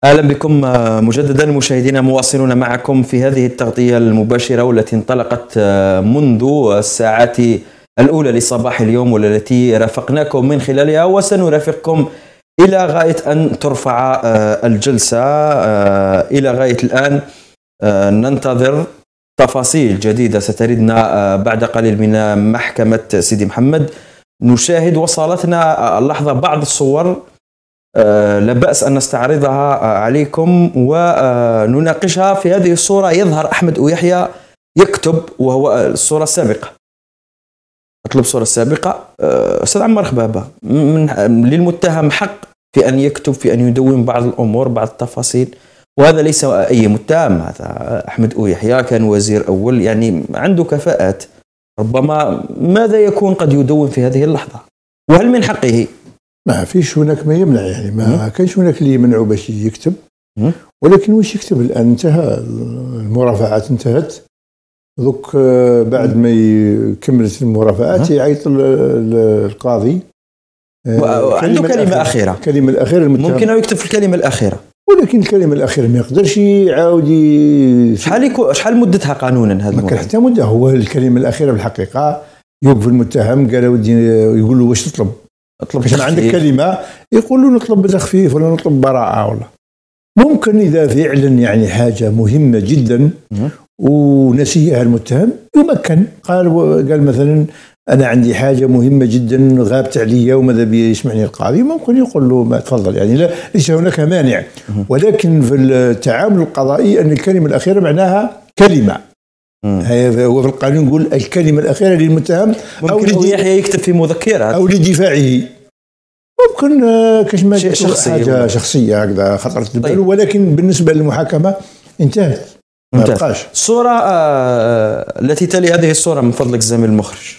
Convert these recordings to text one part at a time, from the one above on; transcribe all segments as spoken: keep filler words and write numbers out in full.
أهلا بكم مجددا مشاهدينا، مواصلون معكم في هذه التغطية المباشرة والتي انطلقت منذ الساعات الأولى لصباح اليوم، والتي رافقناكم من خلالها وسنرافقكم إلى غاية أن ترفع الجلسة. إلى غاية الآن ننتظر تفاصيل جديدة ستردنا بعد قليل من محكمة سيدي محمد. نشاهد وصلتنا اللحظة بعض الصور، لا بأس أن نستعرضها عليكم ونناقشها. في هذه الصورة يظهر أحمد أويحيى يكتب، وهو الصورة السابقة. أطلب الصورة السابقة. أستاذ عمار خبابة، للمتهم حق في أن يكتب، في أن يدون بعض الأمور، بعض التفاصيل، وهذا ليس أي متهم. هذا أحمد أويحيى كان وزير أول، يعني عنده كفاءات. ربما ماذا يكون قد يدون في هذه اللحظة، وهل من حقه؟ ما فيش هناك ما يمنع، يعني ما كانش هناك اللي يمنعه باش يكتب، ولكن واش يكتب الآن؟ انتهى المرافعات، انتهت دوك. بعد ما يكملت المرافعات يعيط القاضي، عنده كلمة أخيرة. الكلمة الأخيرة المتهم ممكن أن يكتب في الكلمة الأخيرة، ولكن الكلمة الأخيرة ما يقدرش يعاود. شحال يكون شحال مدتها قانونا؟ هذا ما كان حتى مدة. هو الكلمة الأخيرة بالحقيقة يوقف المتهم، قال ودي يقول له واش تطلب؟ اطلب عشان عندك كلمة، يقول له نطلب بتخفيف ولا نطلب براءة. ولا ممكن إذا فعلا يعني حاجة مهمة جدا ونسيها المتهم يمكن. قال قال مثلا أنا عندي حاجة مهمة جدا غابت عليا وماذا بي يسمعني القاضي، ممكن يقول له ما تفضل، يعني لا ليس هناك مانع. ولكن في التعامل القضائي أن الكلمة الأخيرة معناها كلمة. هو في القانون يقول الكلمة الأخيرة للمتهم، أو يحيى يكتب في مذكرة أو لدفاعه. ممكن كشما شيء شخصي، حاجة شخصية هكذا خطرت البال. طيب. ولكن بالنسبة للمحاكمة انتهت، ما بقاش. الصورة آه التي تلي هذه الصورة من فضلك زميل المخرج.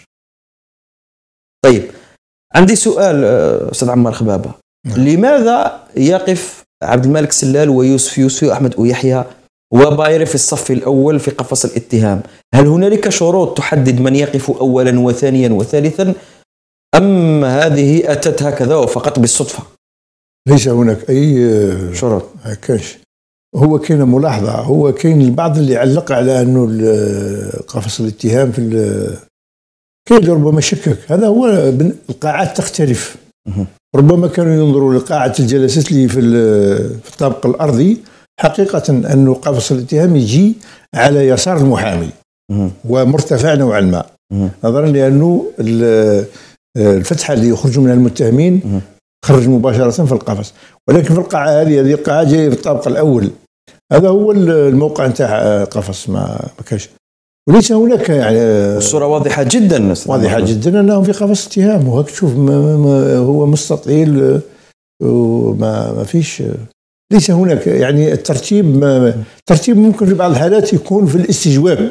طيب، عندي سؤال أستاذ عمار خبابة. لماذا يقف عبد الملك سلال ويوسف يوسف وأحمد أويحيى وبايري في الصف الأول في قفص الاتهام؟ هل هنالك شروط تحدد من يقف أولا وثانيا وثالثا، أم هذه أتت هكذا وفقط بالصدفة؟ ليس هناك أي شروط. كانش. هو كاين ملاحظة، هو كاين البعض اللي علق على أنه قفص الاتهام في كاين ربما شكك. هذا هو، القاعات تختلف. ربما كانوا ينظروا لقاعة الجلسات اللي في في الطابق الأرضي. حقيقة أنه قفص الاتهام يجي على يسار المحامي ومرتفع نوعا ما، نظرا لأنه الفتحة اللي يخرج منها المتهمين خرج مباشرة في القفص. ولكن في القاعة هذه هذه القاعة جاية في الطابق الأول، هذا هو الموقع نتاع قفص، ما ما كاش. وليس هناك يعني الصورة واضحة جدا، واضحة جدا أنهم في قفص اتهام. وهك تشوف ما ما هو مستطيل وما ما فيش. ليس هناك يعني الترتيب، الترتيب ممكن في بعض الحالات يكون في الاستجواب.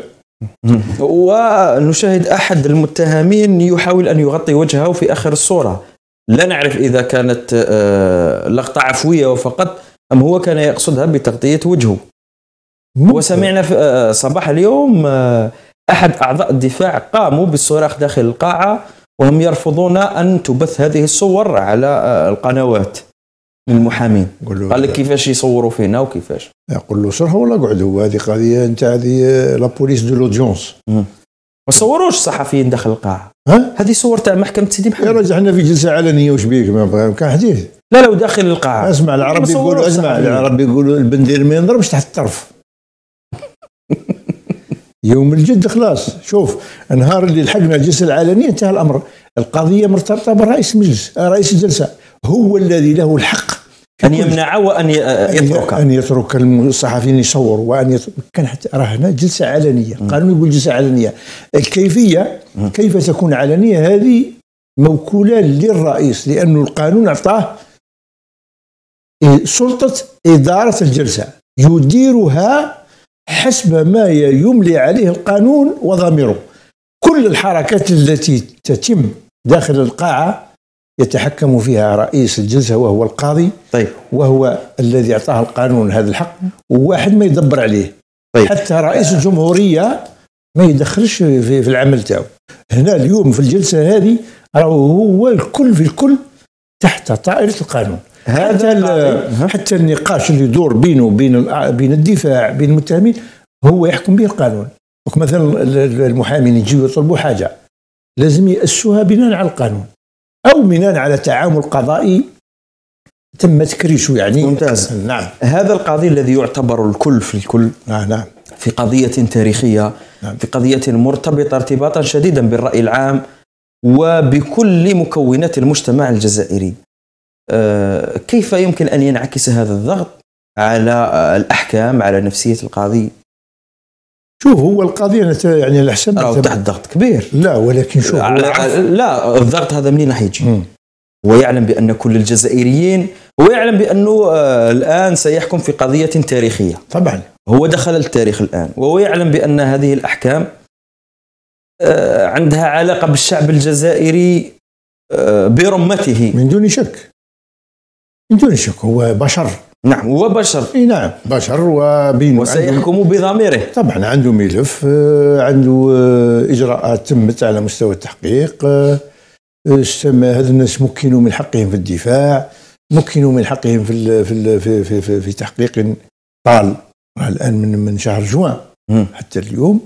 ونشاهد أحد المتهمين يحاول أن يغطي وجهه في آخر الصورة. لا نعرف إذا كانت لقطة عفوية وفقط، أم هو كان يقصدها بتغطية وجهه. وسمعنا في صباح اليوم أحد أعضاء الدفاع قاموا بالصراخ داخل القاعة، وهم يرفضون أن تبث هذه الصور على القنوات للمحامين. قال لك كيفاش يصوروا فينا وكيفاش. يقول له صرح ولا قعدوا، هذه قضية أنت، هذه لا بوليس دو لودجونس. ما صوروش الصحفيين داخل القاعة. ها؟ هذه صور تاع محكمة سيدي محمد. يا رجل احنا في جلسة علنية، وش بيك؟ ما كان حديث. لا لو داخل القاعة. اسمع العرب يقولوا، اسمع العرب يقولوا البندير ما ينضربش تحت الطرف. يوم الجد خلاص. شوف، النهار اللي لحقنا الجلسة العلنية انتهى الأمر. القضية مرتبطة برئيس المجلس، رئيس الجلسة هو الذي له الحق أن يمنع وأن يترك أن يترك الصحفيين يصوروا، وأن يترك. كان حتى راه هنا جلسة علنية، القانون يقول جلسة علنية. الكيفية كيف تكون علنية هذه موكولة للرئيس، لأنه القانون أعطاه سلطة إدارة الجلسة، يديرها حسب ما يملي عليه القانون وضميره. كل الحركات التي تتم داخل القاعة يتحكم فيها رئيس الجلسة وهو القاضي. طيب. وهو الذي أعطاه القانون هذا الحق، وواحد ما يدبر عليه. طيب. حتى رئيس الجمهورية ما يدخلش في, في العمل تاعو. هنا اليوم في الجلسة هذه راهو هو الكل في الكل تحت طائرة القانون. هذا حتى النقاش اللي يدور بينه وبين بين الدفاع بين المتهمين هو يحكم به القانون. مثلا المحامين يجيوا يطلبوا حاجة لازم يأسوها بناء على القانون أو بناء على تعامل قضائي تم تكريشه يعني. ممتاز. نعم. هذا القاضي الذي يعتبر الكل في الكل. آه نعم. في قضية تاريخية. نعم. في قضية مرتبطة ارتباطا شديدا بالرأي العام وبكل مكونات المجتمع الجزائري. أه كيف يمكن أن ينعكس هذا الضغط على الأحكام على نفسية القاضي؟ شوف هو القاضي أنا يعني الأحسن أو تحت ضغط كبير. لا ولكن شوف لا الضغط هذا منين راح يجي؟ هو يعلم بأن كل الجزائريين هو يعلم بأنه آه الآن سيحكم في قضية تاريخية. طبعا هو دخل التاريخ الآن وهو يعلم بأن هذه الأحكام آه عندها علاقة بالشعب الجزائري آه برمته من دون شك. من دون شك هو بشر. نعم هو بشر. اي نعم بشر وبين وسيحكم بضميره. طبعا عنده ملف، عنده اجراءات تمت على مستوى التحقيق، هذا الناس مكنوا من حقهم في الدفاع، مكنوا من حقهم في في في في, في, في تحقيق طال الان من من شهر جوان حتى اليوم.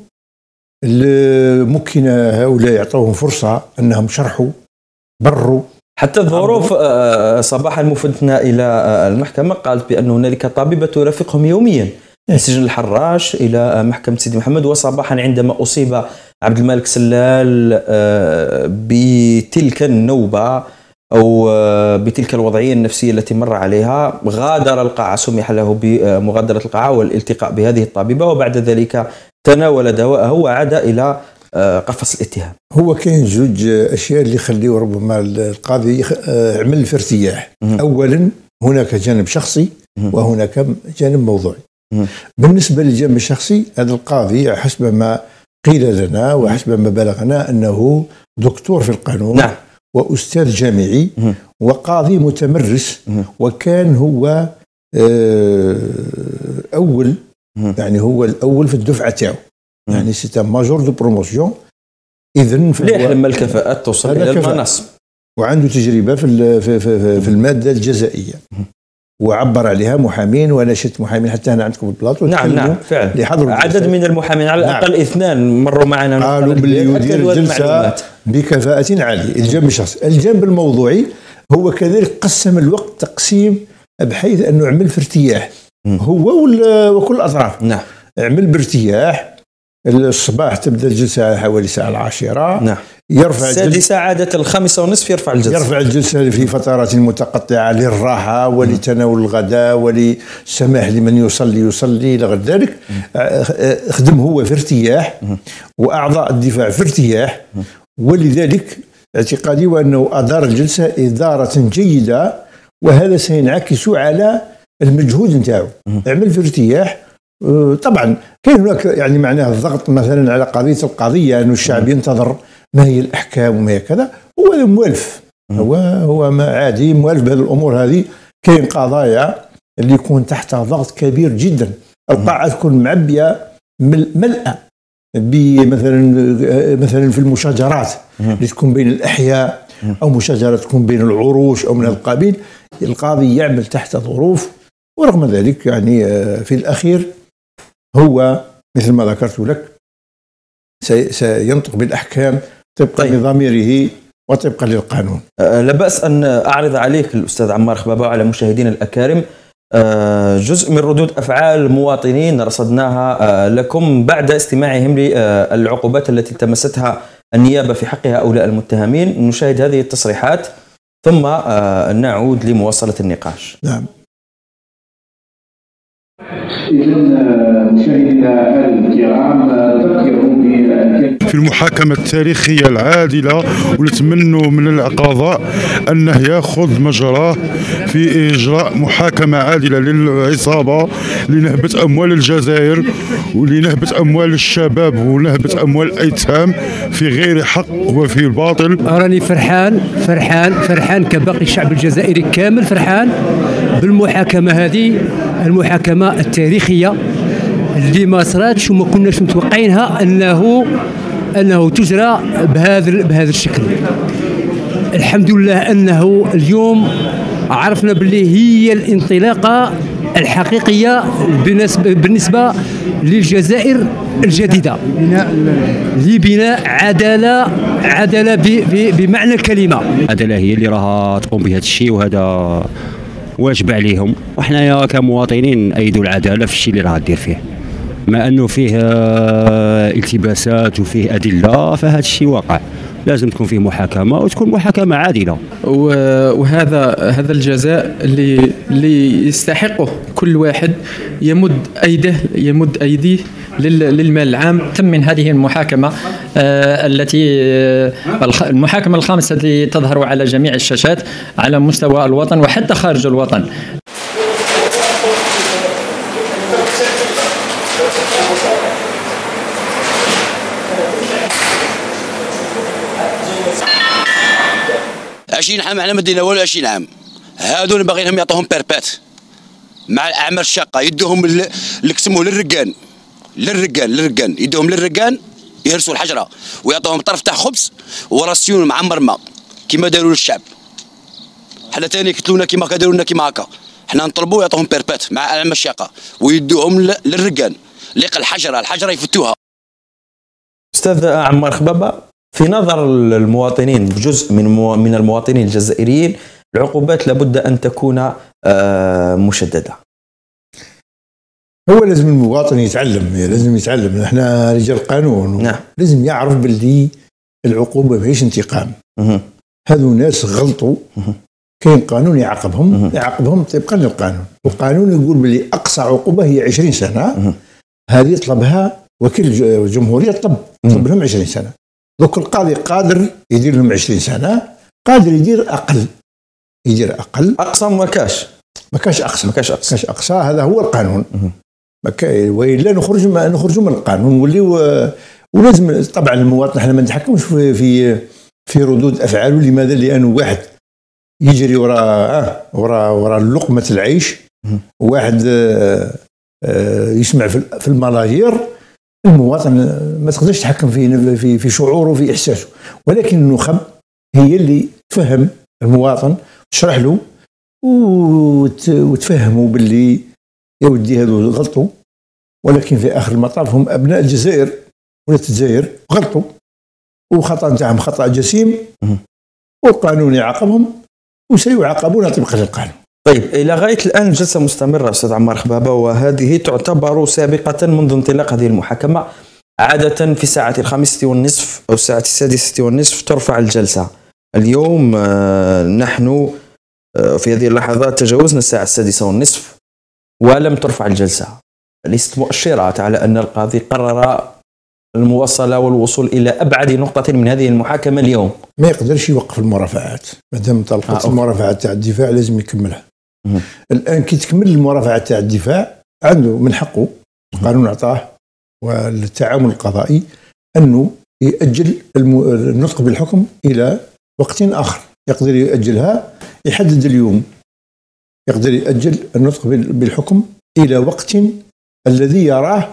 مكن هؤلاء يعطوهم فرصه انهم شرحوا بروا. حتى الظروف صباحا مفدنا إلى المحكمة قالت بأن هنالك طبيبة ترافقهم يوميا من سجن الحراش إلى محكمة سيدي محمد. وصباحا عندما أصيب عبد الملك سلال بتلك النوبة أو بتلك الوضعية النفسية التي مر عليها غادر القاعة، سمح له بمغادرة القاعة والالتقاء بهذه الطبيبة وبعد ذلك تناول دواءه وعاد إلى قفص الاتهام. هو كاين زوج اشياء اللي يخليوا ربما القاضي يعمل في ارتياح. اولا هناك جانب شخصي وهناك جانب موضوعي. بالنسبه للجانب الشخصي هذا القاضي حسب ما قيل لنا وحسب ما بلغنا انه دكتور في القانون. نعم. واستاذ جامعي وقاضي متمرس وكان هو اول يعني هو الاول في الدفعه تاعو يعني سيتا ماجور دو بروموسيون. اذن ليه لما الكفاءات توصل الى المناصب وعنده تجربه في في في, في الماده الجزائيه وعبر عليها محامين وانا شفت محامين حتى هنا عندكم البلاطو. نعم نعم فعلا عدد من المحامين على الاقل نعم. اثنان مروا معنا قالوا باللي يدير الجلسه بكفاءه عاليه. الجانب الشخصي. الجانب الموضوعي هو كذلك قسم الوقت تقسيم بحيث انه عمل في ارتياح هو وكل الاطراف. نعم. عمل بارتياح. الصباح تبدا الجلسه حوالي الساعه العاشرة. نعم. يرفع السادسة عادة الخامسة ونصف يرفع الجلسة. يرفع الجلسة في فترات متقطعة للراحة ولتناول الغداء وللسماح لمن يصلي يصلي إلى غير ذلك. خدم هو في ارتياح وأعضاء الدفاع في ارتياح ولذلك اعتقادي وأنه أدار الجلسة إدارة جيدة وهذا سينعكس على المجهود نتاعو. عمل في ارتياح. طبعا كاين هناك يعني معناه الضغط مثلا على قضيه القضيه انه الشعب ينتظر ما هي الاحكام وما هي كذا. هو موالف هو هو ما عادي موالف بهذه الامور هذه. كاين قضايا اللي يكون تحت ضغط كبير جدا. القاعه تكون معبيه ملأى بمثلا مثلا في المشاجرات اللي تكون بين الاحياء او مشاجرات تكون بين العروش او من هذا القبيل. القاضي يعمل تحت ظروف ورغم ذلك يعني في الاخير هو مثل ما ذكرت لك سينطق بالأحكام طبقا طيب. لضميره وطبقا للقانون. أه لا بأس أن أعرض عليك الأستاذ عمار خبابة وعلى مشاهدينا الأكارم أه جزء من ردود أفعال مواطنين رصدناها أه لكم بعد استماعهم للعقوبات التي التمستها النيابة في حق هؤلاء المتهمين. نشاهد هذه التصريحات ثم أه نعود لمواصلة النقاش. نعم. إذن مشاهدينا الكرام نذكركم في المحاكمة التاريخية العادلة ونتمنوا من القضاء أنه يأخذ مجراه في إجراء محاكمة عادلة للعصابة لنهبة أموال الجزائر ولنهبة أموال الشباب ونهبة أموال الأيتام في غير حق وفي الباطل. راني فرحان فرحان فرحان كباقي الشعب الجزائري كامل فرحان بالمحاكمة هذه المحاكمة التاريخية اللي ما صراتش وما كناش متوقعينها انه انه تجرى بهذا بهذا الشكل. الحمد لله أنه اليوم عرفنا باللي هي الانطلاقة الحقيقية بالنسبة, بالنسبة للجزائر الجديدة لبناء عدالة عدالة بمعنى الكلمة. العدالة هي اللي راها تقوم بهذا الشيء، وهذا واجب عليهم، وحنايا كمواطنين نأيدوا العدالة في الشيء اللي راها دير فيه، مع أنه فيه التباسات وفيه أدلة، فهذا الشيء واقع لازم تكون فيه محاكمة وتكون محاكمة عادلة. وهذا هذا الجزاء اللي اللي يستحقه كل واحد يمد أيده يمد أيديه للمال العام. تم من هذه المحاكمة آه التي آه المحاكمة الخامسة التي تظهر على جميع الشاشات على مستوى الوطن وحتى خارج الوطن. عشرين عام احنا ما دينا والو. عشرين عام هادو باغيينهم يعطوهم بيربات مع الاعمال الشاقه، يدوهم اللي يقسموه للرقان للرقان للرقان يدوهم للرقان يهرسوا الحجره ويعطوهم طرف تاع خبز وراسيون معمر ما كيما داروا للشعب. حنا ثاني يقتلونا كيما داروا لنا كيما هكا. حنا نطلبوا يعطوهم بيربات مع الاعمال الشاقه ويدوهم للرقان لقى الحجره الحجره يفتوها. استاذ عمار خبابه، في نظر المواطنين بجزء من من المواطنين الجزائريين العقوبات لابد ان تكون مشدده. هو لازم المواطن يتعلم، لازم يتعلم، احنا رجال قانون. نعم. لازم يعرف باللي العقوبه ماهيش انتقام. هذو ناس غلطوا، كاين قانون يعاقبهم يعاقبهم طبقا للقانون، والقانون يقول باللي اقصى عقوبه هي عشرين سنه. هذه طلبها وكيل الجمهوريه، طلب طلب لهم عشرين سنه. دوك القاضي قادر يدير لهم عشرين سنه، قادر يدير اقل يدير اقل اقصى ما كاش ما كاش اقصى ما كاش اقصى, كاش أقصى. هذا هو القانون. والا نخرج ما نخرجوا من القانون ونوليو. ولازم طبعا المواطن احنا ما نتحكمش في في في ردود افعاله. لماذا؟ لانه واحد يجري وراء وراء وراء لقمه العيش، وواحد يسمع في الملاهير. المواطن ما تقدرش تحكم في في في شعوره وفي احساسه، ولكن النخب هي اللي تفهم المواطن، تشرح له وتفهموا باللي يا ودي هذو غلطوا، ولكن في اخر المطاف هم ابناء الجزائر ولا الجزائر غلطوا، وخطا نتاعهم خطا جسيم، والقانون يعاقبهم وسيعاقبون طبقا للقانون. طيب، الى غايه الان الجلسه مستمره استاذ عمار خبابه، وهذه تعتبر سابقه منذ انطلاق هذه المحاكمه. عاده في ساعه الخامسه والنصف او الساعه السادسه والنصف ترفع الجلسه. اليوم نحن في هذه اللحظات تجاوزنا الساعه السادسه والنصف ولم ترفع الجلسه. ليست مؤشرات على ان القاضي قرر المواصله والوصول الى ابعد نقطه من هذه المحاكمه اليوم. ما يقدرش يوقف المرافعات، مادام طلقت آه المرافعات تاع الدفاع لازم يكملها. مم. الان كي تكمل المرافعات تاع الدفاع عنده من حقه، القانون اعطاه والتعامل القضائي انه يأجل النطق بالحكم الى وقت اخر. يقدر يأجلها، يحدد اليوم، يقدر يأجل النطق بالحكم الى وقت الذي يراه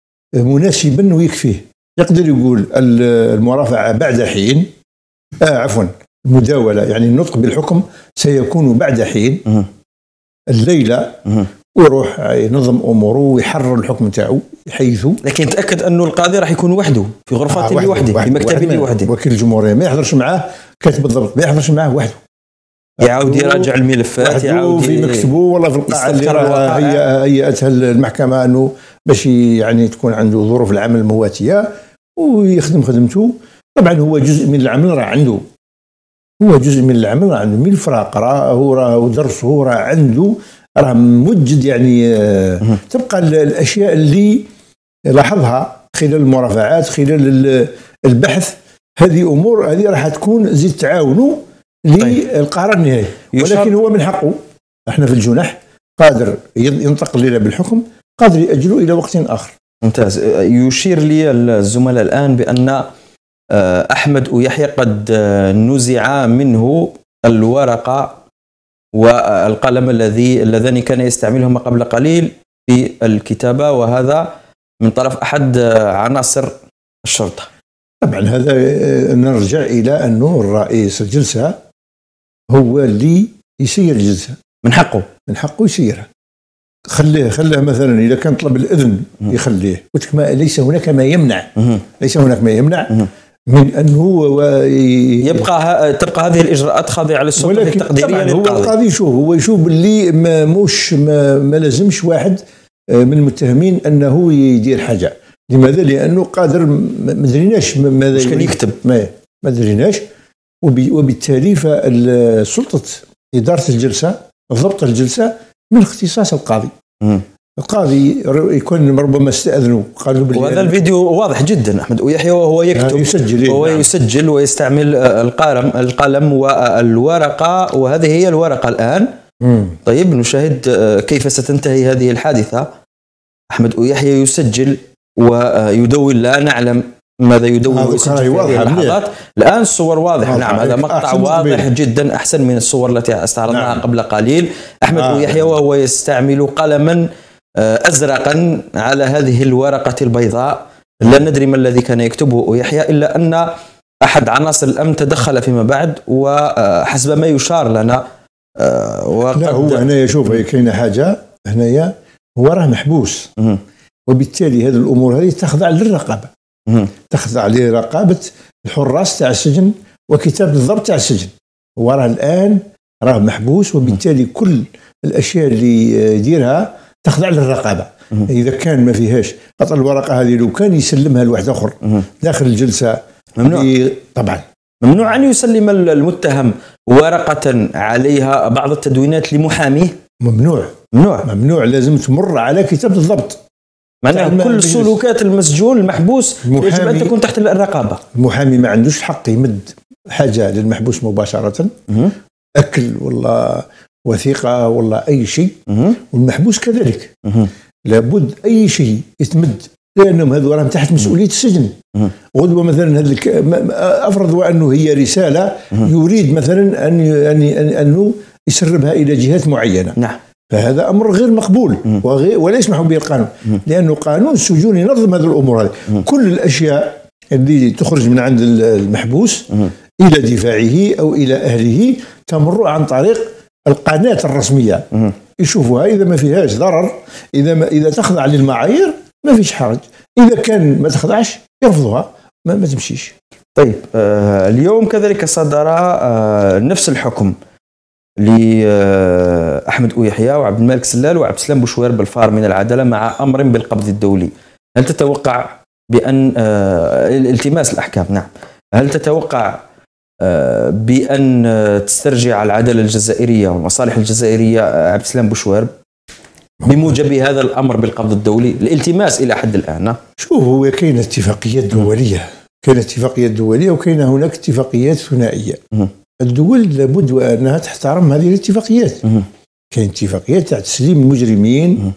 مناسبا ويكفيه. يقدر يقول المرافعه بعد حين، آه عفوا المداوله، يعني النطق بالحكم سيكون بعد حين الليله، ويروح ينظم اموره ويحرر الحكم تاعو حيث. لكن تاكد انه القاضي راح يكون وحده في غرفته آه لوحده، في مكتبه لوحده. وكيل الجمهوريه ما يحضرش معاه كاتب بالضبط، ما يحضرش معاه وحده، يعاود يراجع الملفات، يعاود في مكتبه ولا في القاعه اللي هي هيئتها المحكمه، انه باش يعني تكون عنده ظروف العمل المواتيه ويخدم خدمته. طبعا هو جزء من العمل راه عنده، هو جزء من العمل راه عنده، ملف راه قرا، هو راه درسه راه عنده، راه موجد. يعني تبقى الاشياء اللي لاحظها خلال المرافعات، خلال البحث، هذه امور هذه راح تكون زيد تعاونوا للقرار النهائي. ولكن هو من حقه، احنا في الجنح قادر ينتقل لنا بالحكم، قادر يأجله الى وقت اخر. ممتاز. يشير لي الزملاء الان بان احمد ويحيى قد نزع منه الورقه والقلم الذي اللذان كان يستعملهما قبل قليل في الكتابه، وهذا من طرف احد عناصر الشرطه. طبعا هذا نرجع الى انه الرئيس الجلسه هو اللي يسير الجلسه، من حقه من حقه يسيرها. خليه خليه مثلا اذا كان طلب الاذن يخليه، قلت لك ما ليس هناك ما يمنع ليس هناك ما يمنع من انه يبقى تبقى هذه الاجراءات خاضعه للسلطه التقديريه للقاضي. هو القاضي يشوف هو يشوف باللي ما موش ما, ما لازمش واحد من المتهمين انه يدير حاجه. لماذا؟ لانه قادر ما دريناش ماذا واش كان يكتب، ما ما دريناش، وبالتالي فالسلطه اداره الجلسه ضبط الجلسه من اختصاص القاضي. م. القاضي يكون ربما استأذنوا قالوا بالله. وهذا الفيديو واضح جدا أحمد أويحيى وهو يكتب يسجل وهو نعم. يسجل ويستعمل القلم القلم والورقة، وهذه هي الورقة الآن. م. طيب نشاهد كيف ستنتهي هذه الحادثة. أحمد أويحيى يسجل ويدون، لا نعلم ماذا يدون ويسجل في هذه اللحظات. الآن الصور واضحة. نعم هذا مقطع واضح جدا أحسن من الصور التي استعرضناها نعم. قبل قليل. أحمد آه. أويحيى وهو يستعمل قلما أزرقا على هذه الورقة البيضاء، لا ندري ما الذي كان يكتبه أويحيى، إلا أن أحد عناصر الأمن تدخل فيما بعد، وحسب ما يشار لنا وقد لا هو هنا يشوف كاينة حاجة هنايا، هو راه محبوس م- وبالتالي هذه الأمور هذه تخضع للرقابة، م- تخضع لرقابة الحراس تاع السجن وكتاب الضبط تاع السجن. هو راه الآن راه محبوس، وبالتالي كل الأشياء اللي يديرها تخضع للرقابة. مم. إذا كان ما فيهاش قطع الورقة هذه لو كان يسلمها لواحد آخر داخل الجلسة ممنوع طبعا ممنوع أن يسلم المتهم ورقة عليها بعض التدوينات لمحاميه. ممنوع ممنوع ممنوع لازم تمر على كتاب الضبط. معناها كل سلوكات المسجون المحبوس يجب أن تكون تحت الرقابة. المحامي ما عندوش الحق يمد حاجة للمحبوس مباشرة، مم. أكل ولا وثيقة ولا أي شيء، والمحبوس كذلك مه. لابد أي شيء يتمد، لأنهم هذو راهم تحت مسؤولية السجن. غدوة مثلا هذا أفرض أنه هي رسالة مه. يريد مثلا أن يعني أنه يسربها إلى جهات معينة. نعم. فهذا أمر غير مقبول ولا يسمح به القانون، لأنه قانون السجون ينظم هذه الأمور هذه. كل الأشياء اللي تخرج من عند المحبوس مه. إلى دفاعه أو إلى أهله تمر عن طريق القناة الرسمية، مم. يشوفوها. إذا ما فيهاش ضرر، إذا ما إذا تخضع للمعايير ما فيش حرج، إذا كان ما تخضعش يرفضوها، ما, ما تمشيش. طيب آه اليوم كذلك صدر آه نفس الحكم لأحمد أويحيى وعبد الملك سلال وعبد السلام بوشوير بالفار من العدالة مع أمر بالقبض الدولي. هل تتوقع بأن آه الالتماس الأحكام نعم هل تتوقع بأن تسترجع العدالة الجزائرية والمصالح الجزائرية عبد السلام بوشوير بموجب هذا الأمر بالقبض الدولي الالتماس إلى حد الآن؟ شوف هو كاين اتفاقيات دولية، كاين اتفاقيات دولية وكاين هناك اتفاقيات ثنائية. الدول لابد أنها تحترم هذه الاتفاقيات. كاين اتفاقيات تاع تسليم المجرمين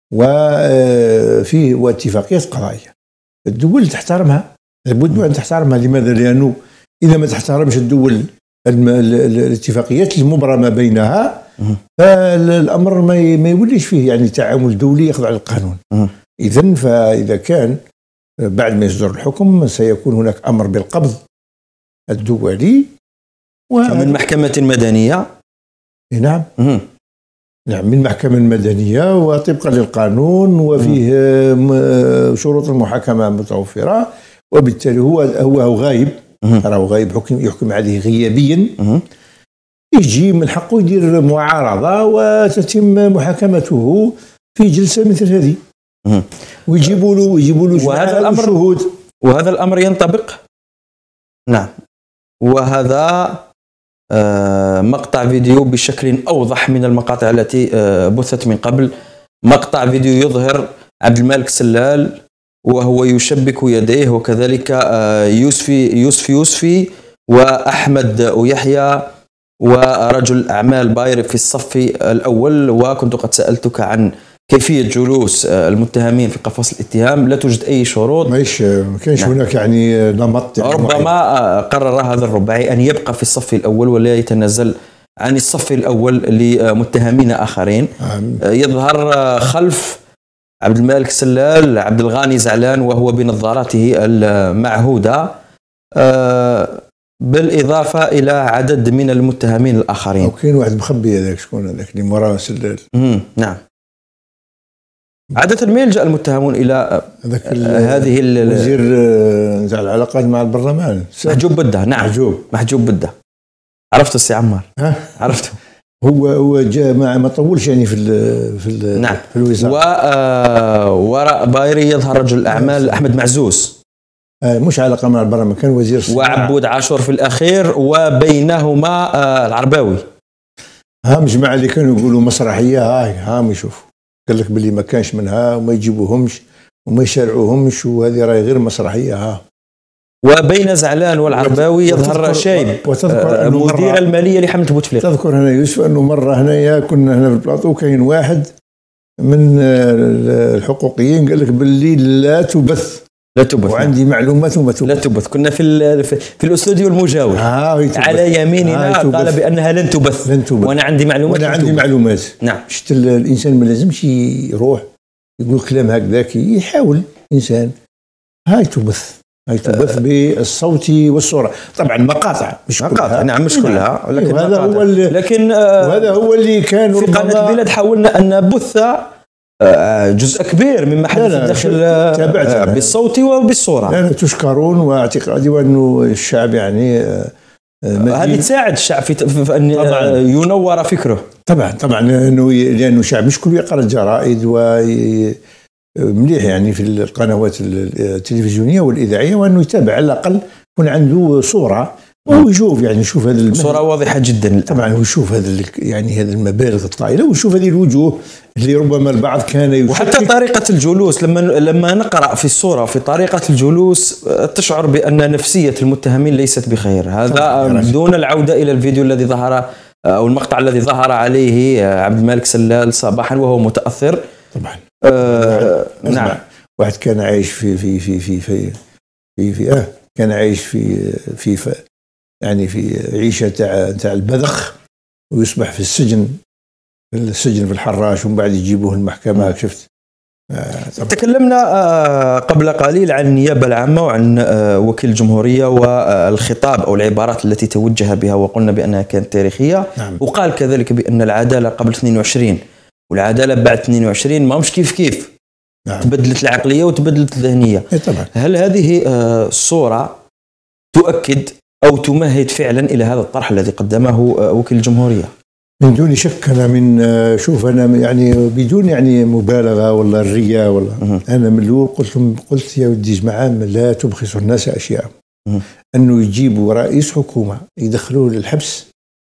وفيه واتفاقيات قضائية، الدول تحترمها، لابد أن تحترمها. لماذا؟ لأنه إذا ما تحترمش الدول الاتفاقيات المبرمة بينها فالأمر ما يوليش فيه يعني تعامل دولي يخضع للقانون. إذن فإذا كان بعد ما يصدر الحكم سيكون هناك أمر بالقبض الدولي من محكمة مدنية. نعم مم. نعم من محكمة مدنية وطبقا للقانون وفيه شروط المحاكمة متوفرة، وبالتالي هو هو غايب راه غايب حكم يحكم عليه غيابيا، يجي من حقه يدير معارضة وتتم محاكمته في جلسة مثل هذه ويجيبوا له ويجيبوا له وهذا الأمر شهود. وهذا الأمر ينطبق نعم. وهذا آه مقطع فيديو بشكل أوضح من المقاطع التي آه بثت من قبل، مقطع فيديو يظهر عبد الملك سلال وهو يشبك يديه، وكذلك يوسفي يوسفي يوسفي وأحمد أويحيى ورجل أعمال باير في الصف الأول. وكنت قد سألتك عن كيفية جلوس المتهمين في قفص الاتهام، لا توجد أي شروط، مايش ما كاينش هناك يعني نمط. ربما قرر هذا الرباعي أن يبقى في الصف الأول ولا يتنازل عن الصف الأول لمتهمين آخرين. يظهر خلف عبد الملك سلال عبد الغاني زعلان وهو بنظاراته المعهودة. بالإضافة إلى عدد من المتهمين الآخرين. وكاين واحد مخبي هذاك، شكون هذاك اللي مراه سلال؟ نعم. عادة ما يلجأ المتهمون إلى هذه وزير نتاع العلاقات مع البرلمان محجوب بده. نعم محجوب محجوب بده. عرفته السي عمار؟ عرفته. هو هو جاء ما ما طولش يعني في ال في ال نعم. في الوزاره. ووراء بايري يظهر رجل الأعمال أحمد معزوز. مش علاقة مع البرلمان، كان وزير الصناعة. وعبود عاشور في الأخير، وبينهما العرباوي. ها مجمع اللي كانوا يقولوا مسرحية، هاي هاهم يشوفوا، قال لك باللي ما كانش منها وما يجيبوهمش وما يشارعوهمش، وهذه راهي غير مسرحية. ها وبين زعلان والعرباوي يظهر شايب مدير المالية لحملة بوتفليقة. تذكر هنا يوسف أنه مرة هنايا كنا هنا في البلاطو، كاين واحد من الحقوقيين قال لك باللي لا تبث لا تبث، وعندي معلومات وما تبث. لا تبث. كنا في في الاستوديو المجاور على يميننا قال بأنها لن تبث. لن تبث. وانا عندي معلومات. وانا عندي معلومات. نعم. شفت الانسان ما لازمش يروح يقول كلام هكذاك، يحاول انسان. هاي تبث، هاي تبث بالصوت والصوره، طبعا مقاطع مش مقاطع. نعم مش كلها، لكن هذا هو اللي لكن وهذا هو اللي كان في قناه البلاد. حاولنا ان نبث جزء كبير مما حدث داخل بالصوت وبالصورة. لا لا تشكرون، واعتقادي وأنه الشعب يعني هذه تساعد الشعب في أن ينور فكره. طبعا طبعا لأنه لأنه الشعب مش كله يقرأ الجرائد ومليح يعني في القنوات التلفزيونية والإذاعية، وأنه يتابع على الأقل يكون عنده صورة ويشوف يعني يشوف هذا صورة واضحة جدا. طبعا ويشوف هذا يعني هذه المبالغ الطائلة، ويشوف هذه الوجوه اللي ربما البعض كان يشكك. وحتى طريقة الجلوس، لما لما نقرأ في الصورة في طريقة الجلوس تشعر بأن نفسية المتهمين ليست بخير. هذا دون العودة إلى الفيديو الذي ظهر أو المقطع الذي ظهر عليه عبد الملك سلال صباحا وهو متأثر. طبعا. آه نعم. واحد كان عايش في في في في في في, في آه كان عايش في في, في يعني في عيشة تاع تاع البذخ، ويصبح في السجن في السجن في الحراش، ومن بعد يجيبوه المحكمة. شفت. آه تكلمنا آه قبل قليل عن النيابة العامة وعن آه وكيل الجمهورية والخطاب أو العبارات التي توجه بها، وقلنا بأنها كانت تاريخية. نعم. وقال كذلك بأن العدالة قبل اثنين وعشرين والعدالة بعد اثنين وعشرين ما مش كيف كيف. نعم. تبدلت العقلية وتبدلت الذهنية. طبعا. هل هذه آه الصورة تؤكد أو تمهد فعلا إلى هذا الطرح الذي قدمه وكيل الجمهورية؟ من دون شك. أنا من شوف أنا يعني بدون يعني مبالغة ولا الرياء ولا مه. أنا من الأول قلت قلت يا ودي جماعة لا تبخسوا الناس أشياء. أنه يجيبوا رئيس حكومة يدخلوه للحبس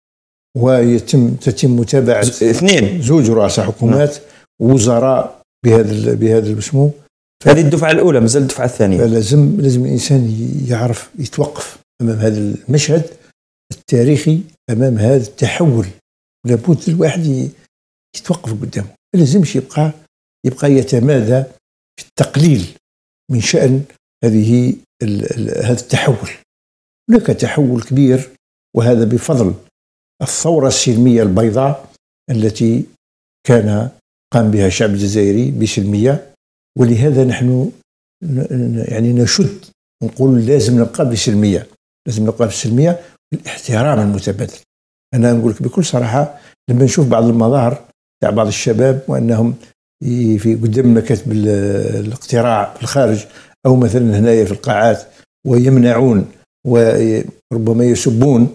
ويتم تتم متابعة اثنين زوج رؤساء حكومات وزراء بهذا بهذا الاسمه. هذه الدفعة الأولى، مازال الدفعة الثانية. لازم لازم الإنسان يعرف يتوقف أمام هذا المشهد التاريخي، أمام هذا التحول. لابد الواحد يتوقف قدامه، ما لازمش يبقى يبقى يتمادى في التقليل من شأن هذه هذا التحول. هناك تحول كبير، وهذا بفضل الثورة السلمية البيضاء التي كان قام بها الشعب الجزائري بسلمية. ولهذا نحن يعني نشد نقول لازم نبقى بسلمية، لازم نبقى بسلمية بالاحترام المتبادل. أنا نقول لك بكل صراحة، لما نشوف بعض المظاهر تاع بعض الشباب وأنهم في قدام مكاتب الاقتراع في الخارج أو مثلا هنايا في القاعات ويمنعون وربما يسبون،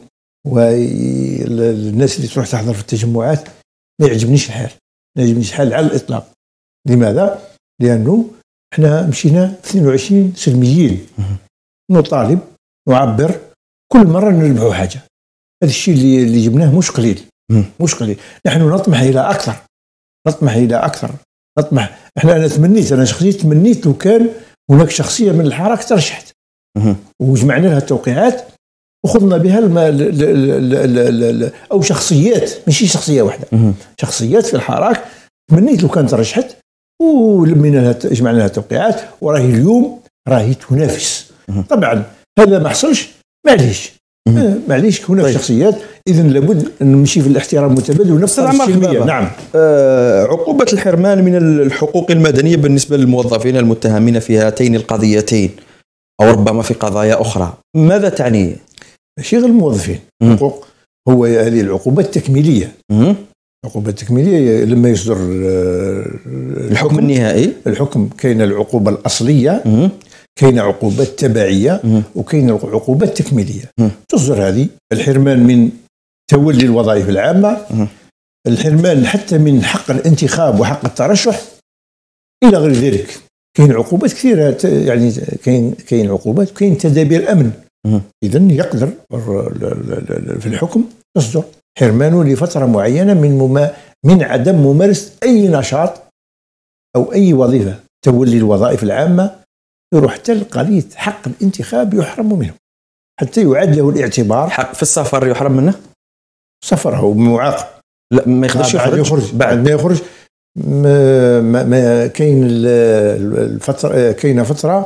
والناس اللي تروح تحضر في التجمعات، ما يعجبنيش الحال، ما يعجبنيش الحال على الإطلاق. لماذا؟ لأنه احنا مشينا اثنين وعشرين سلميين، نطالب نعبر كل مرة نربحوا حاجة. هذا الشيء اللي اللي جبناه مش قليل، مش قليل. نحن نطمح إلى أكثر، نطمح إلى أكثر، نطمح. احنا أنا تمنيت، أنا شخصيا تمنيت لو كان هناك شخصية من الحراك ترشحت وجمعنا لها التوقيعات وخذنا بها الم... ل... ل... ل... أو شخصيات، ماشي شخصية واحدة، شخصيات في الحراك. تمنيت لو كانت ترشحت ولمينا لها جمعنا لها التوقيعات، وراهي اليوم راهي تنافس. طبعا هذا ما حصلش، معليش معليش هناك طيب. شخصيات، إذن لابد أن نمشي في الاحترام المتبادل ونبقى السلمية. نعم. آه عقوبة الحرمان من الحقوق المدنية بالنسبة للموظفين المتهمين في هاتين القضيتين أو ربما في قضايا أخرى، ماذا تعني؟ ماشي غير الموظفين. حقوق هو هذه العقوبة التكميلية. العقوبة التكميلية لما يصدر الحكم النهائي. الحكم كاين العقوبة الأصلية، كاين عقوبات تبعية، وكاين عقوبات تكميلية. تصدر هذه الحرمان من تولي الوظائف العامة، الحرمان حتى من حق الانتخاب وحق الترشح إلى غير ذلك. كاين عقوبات كثيرة، يعني كاين كاين عقوبات، كاين تدابير أمن. إذا يقدر في الحكم تصدر حرمانه لفترة معينة من مما من عدم ممارسة أي نشاط أو أي وظيفة. تولي الوظائف العامة يروح حتى قضية حق الانتخاب يحرم منه، حتى يعاد له الاعتبار. حق في السفر يحرم منه، سفر هو معاقب، لا ما يقدرش يخرج. يخرج بعد ما يخرج ما, ما, ما كاين الفترة، كاينه فترة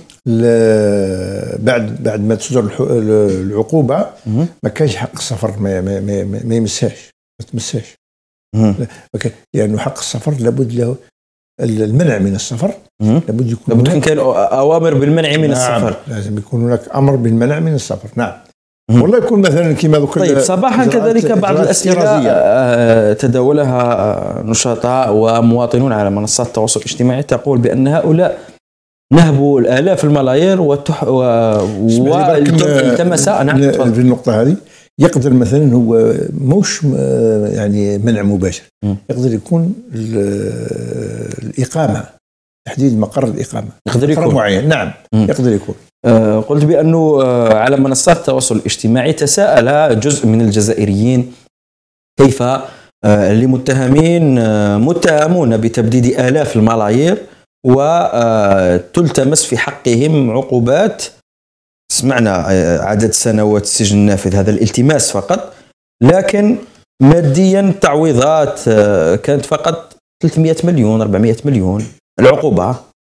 بعد بعد ما تصدر العقوبة ما كاينش حق السفر، ما ما ما, ما يمساش ما تمساش، لانه يعني حق السفر لابد له المنع من السفر. لابد يكون لابد يكون كاين اوامر بالمنع من نعم. السفر، لازم يكون هناك امر بالمنع من السفر. نعم. والله يكون مثلا كما ذكر. طيب صباحا كذلك بعض الأسئلة تداولها نشطاء ومواطنون على منصات التواصل الاجتماعي تقول بأن هؤلاء نهبوا الآلاف الملايير وتح والتمس. نعم. في النقطة هذه يقدر مثلا هو موش يعني منع مباشر، يقدر يكون الإقامة، تحديد مقر الإقامة يقدر يكون معين. نعم. م. يقدر يكون. آه قلت بأنه آه على منصات التواصل الاجتماعي تساءل جزء من الجزائريين كيف آه لمتهمين آه متهمون بتبديد آلاف الملايير وتلتمس في حقهم عقوبات. سمعنا عدد سنوات سجن نافذ، هذا الالتماس فقط، لكن ماديا تعويضات آه كانت فقط ثلاثمئة مليون أربعمئة مليون. العقوبة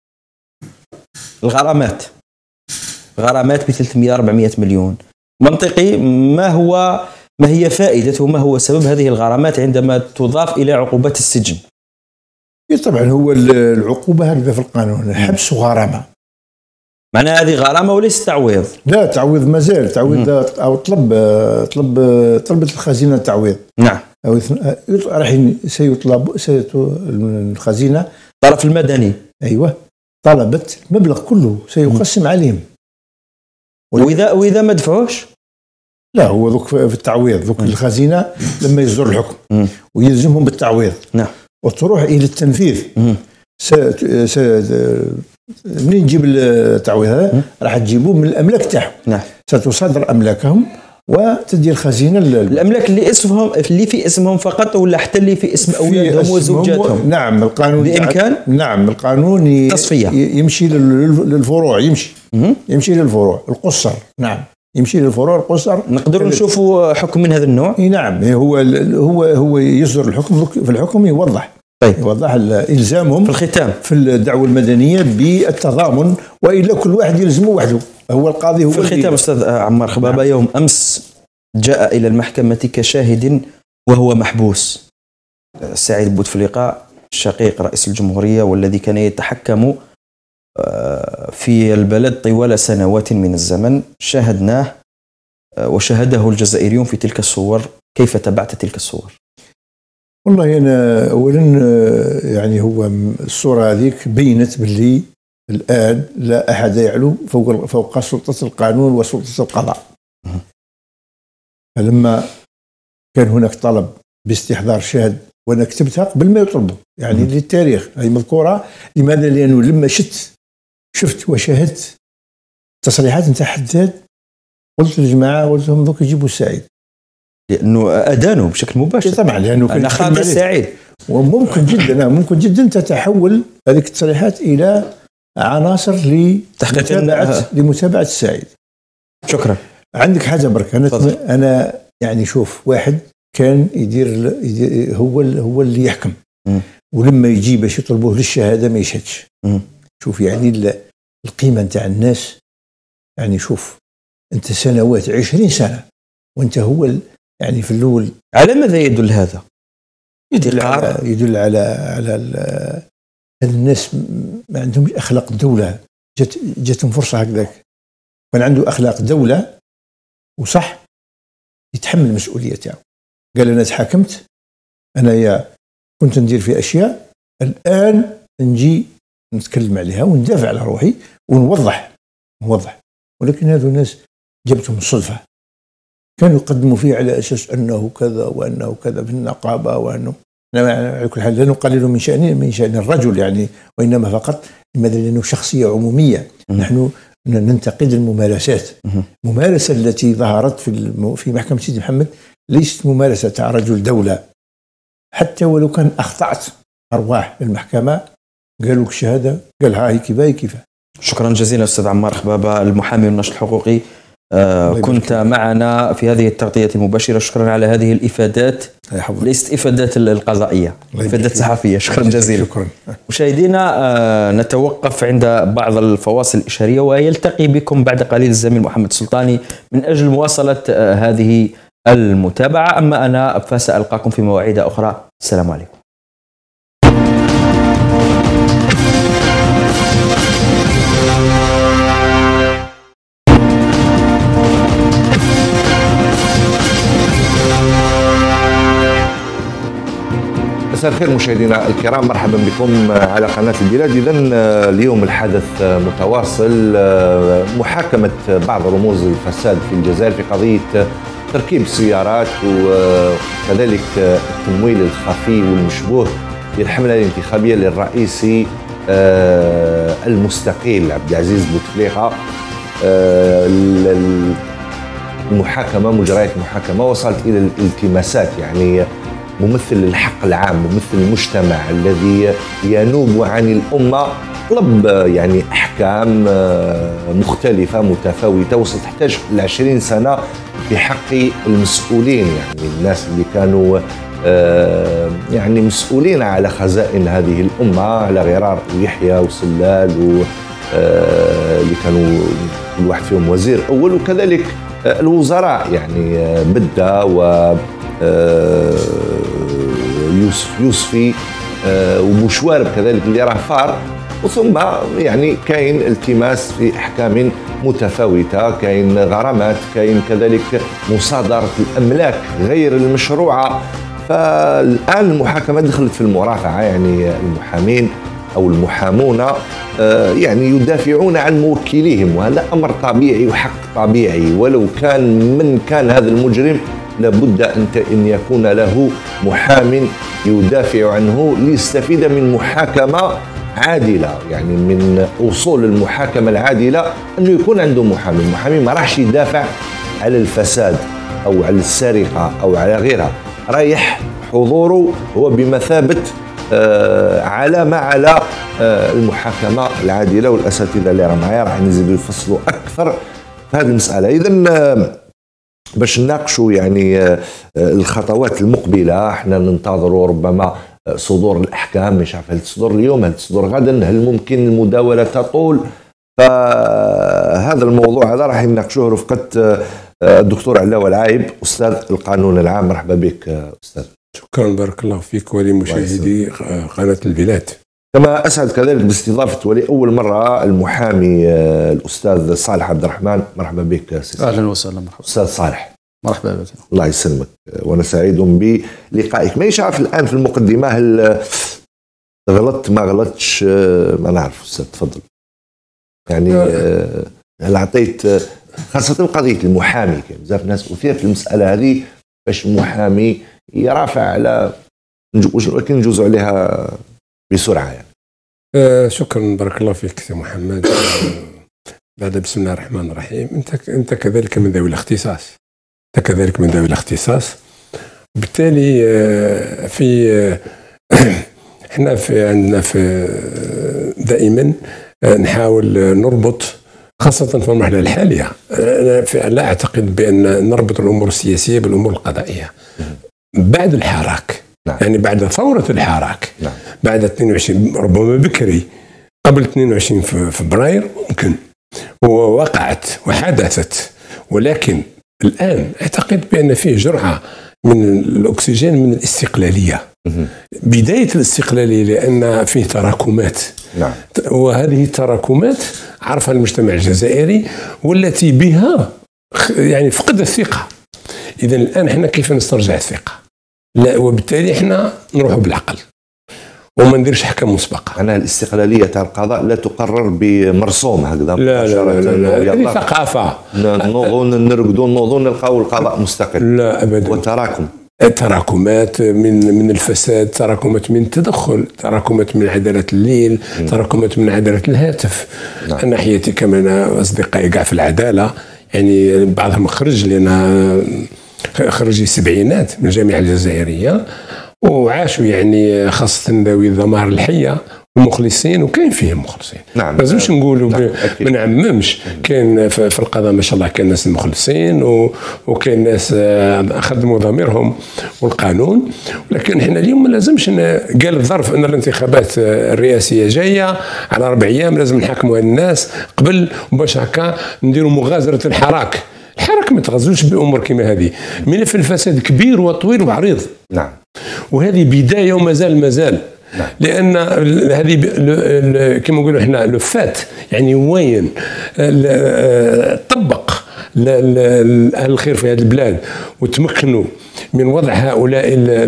الغرامات غرامات ب ثلاثمئة أربعمئة مليون. منطقي، ما هو ما هي فائدته، ما هو سبب هذه الغرامات عندما تضاف إلى عقوبات السجن؟ طبعا هو العقوبة هذه في القانون حبس وغرامة، معناها هذه غرامة وليس تعويض. لا تعويض مازال، تعويض أو طلب طلب طلبت الخزينة التعويض. نعم. أو راح سيطلب الخزينة الطرف المدني. أيوة، طلبت المبلغ كله سيقسم عليهم. وإذا وإذا ما دفعوش؟ لا، هو ذوك في التعويض، ذوك الخزينة لما يصدر الحكم م. ويلزمهم بالتعويض. نعم. وتروح إلى التنفيذ. س... س... منين تجيب التعويض هذا؟ راح تجيبوه من الأملاك تاعهم. نعم. ستصادر أملاكهم وتدي الخزينة الأملاك اللي اسمهم اللي في اسمهم فقط ولا حتى اللي في اسم أولادهم وزوجاتهم؟ نعم. القانون بإمكان؟ نعم، القانون تصفية يمشي للفروع، يمشي م- يمشي للفروع القصر. نعم، يمشي للفروع القصر. نقدر نشوفوا حكم من هذا النوع؟ نعم. هو هو هو يصدر الحكم، في الحكم يوضح. طيب. يوضح الزامهم في الختام في الدعوة المدنية بالتضامن، وإلا كل واحد يلزمه وحده. هو القاضي هو في الختام. أستاذ عمار خبابة، نعم. يوم أمس جاء إلى المحكمة كشاهد وهو محبوس سعيد بوتفليقة، شقيق رئيس الجمهورية والذي كان يتحكم في البلد طوال سنوات من الزمن. شاهدناه وشاهده الجزائريون في تلك الصور. كيف تبعت تلك الصور؟ والله أنا أولا يعني هو الصورة هذيك بينت باللي الآن لا أحد يعلو فوق فوق سلطة القانون وسلطة القضاء. فلما كان هناك طلب باستحضار شاهد، وأنا كتبتها قبل ما يطلبوا يعني للتاريخ، هي مذكورة. لماذا؟ لأنه لما شفت شفت وشاهدت تصريحات نتاع حداد، قلت للجماعة، قلت لهم دوك يجيبوا السعيد، لأنه أدانوا بشكل مباشر. طبعا لأنه أنا خاطر السعيد، وممكن جدا ممكن جدا تتحول هذه التصريحات إلى عناصر لمتابعة لمتابعة السعيد. شكرا. عندك حاجة برك، أنا فضل. أنا يعني شوف، واحد كان يدير, يدير هو هو اللي يحكم، م. ولما يجي باش يطلبوه للشهادة ما يشهدش. م. شوف يعني القيمة نتاع الناس. يعني شوف أنت سنوات عشرين سنة وأنت هو يعني في الأول. على ماذا يدل هذا؟ يدل على يدل على على الناس ما عندهمش أخلاق الدولة. جت جاتهم فرصة هكذاك، كان عنده أخلاق دولة وصح يتحمل المسؤوليه تاعو. قال انا تحاكمت، انا يا كنت ندير في اشياء، الان نجي نتكلم عليها وندافع على روحي ونوضح نوضح ولكن هذو الناس جبتهم صدفه، كانوا يقدموا فيه على اساس انه كذا وانه كذا في النقابه، وانه على كل حال لا نقلل من شأن من شأن الرجل يعني، وانما فقط لماذا؟ لانه شخصيه عموميه. نحن ننتقد الممارسات. الممارسه التي ظهرت في في محكمه سيدي محمد ليست ممارسه تاع رجل دوله، حتى ولو كان اخطات ارواح المحكمه قالوا لك الشهاده، قال هاي كيفاه كيفاه. شكرا جزيلا استاذ عمار خبابه المحامي والناشط الحقوقي، آه كنت معنا في هذه التغطيه المباشره. شكرا على هذه الافادات، ليست افادات القضائيه، افادات صحفيه. شكرا جزيلا. شكرا. مشاهدينا آه نتوقف عند بعض الفواصل الاشاريه، ويلتقي بكم بعد قليل الزميل محمد سلطاني من اجل مواصله آه هذه المتابعه. اما انا فسالقاكم في مواعيد اخرى. السلام عليكم. مساء الخير مشاهدينا الكرام، مرحبا بكم على قناة البلاد. إذن اليوم الحدث متواصل، محاكمة بعض رموز الفساد في الجزائر في قضية تركيب السيارات وكذلك التمويل الخفي والمشبوه للحملة الانتخابية للرئيسي المستقيل عبد العزيز بوتفليقة. المحاكمة مجريات المحاكمة وصلت إلى الالتماسات، يعني ممثل الحق العام، ممثل المجتمع الذي ينوب عن الأمة، طلب يعني أحكام مختلفة متفاوتة وصلت تحتاج لعشرين سنة في حق المسؤولين، يعني الناس اللي كانوا يعني مسؤولين على خزائن هذه الأمة، على غرار ويحيى وسلال اللي كانوا كل واحد فيهم وزير أول، وكذلك الوزراء يعني بدة و يوسف يوسفي ومشوارب كذلك اللي راه فار. وثم يعني كاين التماس في احكام متفاوته، كاين غرامات، كاين كذلك مصادره الاملاك غير المشروعه. فالان المحاكمه دخلت في المرافعه، يعني المحامين او المحامون يعني يدافعون عن موكليهم، وهذا امر طبيعي وحق طبيعي. ولو كان من كان هذا المجرم لابد أن يكون له محام يدافع عنه ليستفيد من محاكمة عادلة، يعني من أصول المحاكمة العادلة أنه يكون عنده محامي. المحامي ما راحش يدافع على الفساد أو على السرقة أو على غيرها، رايح حضوره هو بمثابة آه علامة على آه المحاكمة العادلة. والأساتذة اللي راه معايا راح نزيدوا يفصلوا أكثر في هذه المسألة. إذن آه باش نناقشوا يعني الخطوات المقبله، احنا ننتظروا ربما صدور الاحكام، مش عارف هل تصدر اليوم هل تصدر غدا، هل ممكن المداوله تطول. فهذا الموضوع هذا راح يناقشوه رفقه الدكتور علاوه العايب استاذ القانون العام. مرحبا بك استاذ. شكرا، بارك الله فيك ولمشاهدي قناه البلاد. كما اسعد كذلك باستضافه ولأول مره المحامي الاستاذ صالح عبد الرحمن. مرحبا بك سيدي. اهلا وسهلا. مرحبا استاذ صالح. مرحبا بك. الله يسلمك وانا سعيد بلقائك. مانيش عارف الان في المقدمه هل غلطت ما غلطتش، ما نعرف استاذ تفضل. يعني هل اعطيت خاصه قضيه المحامي، كاين بزاف ناس اثير في المساله هذه باش المحامي يرافع على، ولكن نجوزوا عليها بسرعه يعني. أه شكرا، بارك الله فيك سي محمد. بعد بسم الله الرحمن الرحيم. انت انت كذلك من ذوي الاختصاص، انت كذلك من ذوي الاختصاص، بالتالي أه في أه احنا في عندنا في دائما أه نحاول نربط، خاصة في المرحلة الحالية. أنا لا أعتقد بأن نربط الأمور السياسية بالأمور القضائية. بعد الحراك، نعم. يعني بعد ثورة الحراك، نعم. بعد اثنين وعشرين ربما بكري، قبل اثنين وعشرين فبراير ممكن ووقعت وحدثت، ولكن الآن أعتقد بأن فيه جرعة من الأكسجين من الاستقلالية. بداية الاستقلالية لأن فيه تراكمات، نعم. وهذه التراكمات عرفها المجتمع الجزائري، والتي بها يعني فقد الثقة. إذا الآن احنا كيف نسترجع الثقة؟ لا، وبالتالي احنا نروح بالعقل وما نديرش حكم مسبقة. أنا الاستقلالية تاع القضاء لا تقرر بمرسوم هكذا. لا لا لا لا هذه ثقافة. نوضوا نرقدوا نوضوا نلقاو القضاء مستقل. لا أبدا. وتراكم. تراكمات من من الفساد، تراكمات من التدخل، تراكمات من عدالة الليل، م. تراكمات من عدالة الهاتف. نعم. أنا ناحيتي كمان أصدقائي قاع في العدالة، يعني بعضهم خرج لنا خرجي السبعينات من الجامعة الجزائرية وعاشوا يعني خاصة ذوي الضمائر الحية المخلصين، وكاين فيهم مخلصين. نعم. ما لازمش نقولوا نعم. ما نعممش، كاين في القضاء ما شاء الله كاين ناس المخلصين وكاين ناس خدموا ضميرهم والقانون، ولكن احنا اليوم ما لازمش قال الظرف ان الانتخابات الرئاسيه جايه على اربع ايام لازم نحاكموا الناس قبل باش هكا نديروا مغازره الحراك. الحراك ما تغزوش بامور كما هذه. ملف الفساد كبير وطويل وعريض. نعم. وهذه بدايه ومازال مازال. نعم. لان هذه كما نقولوا احنا لو فات يعني وين طبق اهل الخير في هذه البلاد وتمكنوا من وضع هؤلاء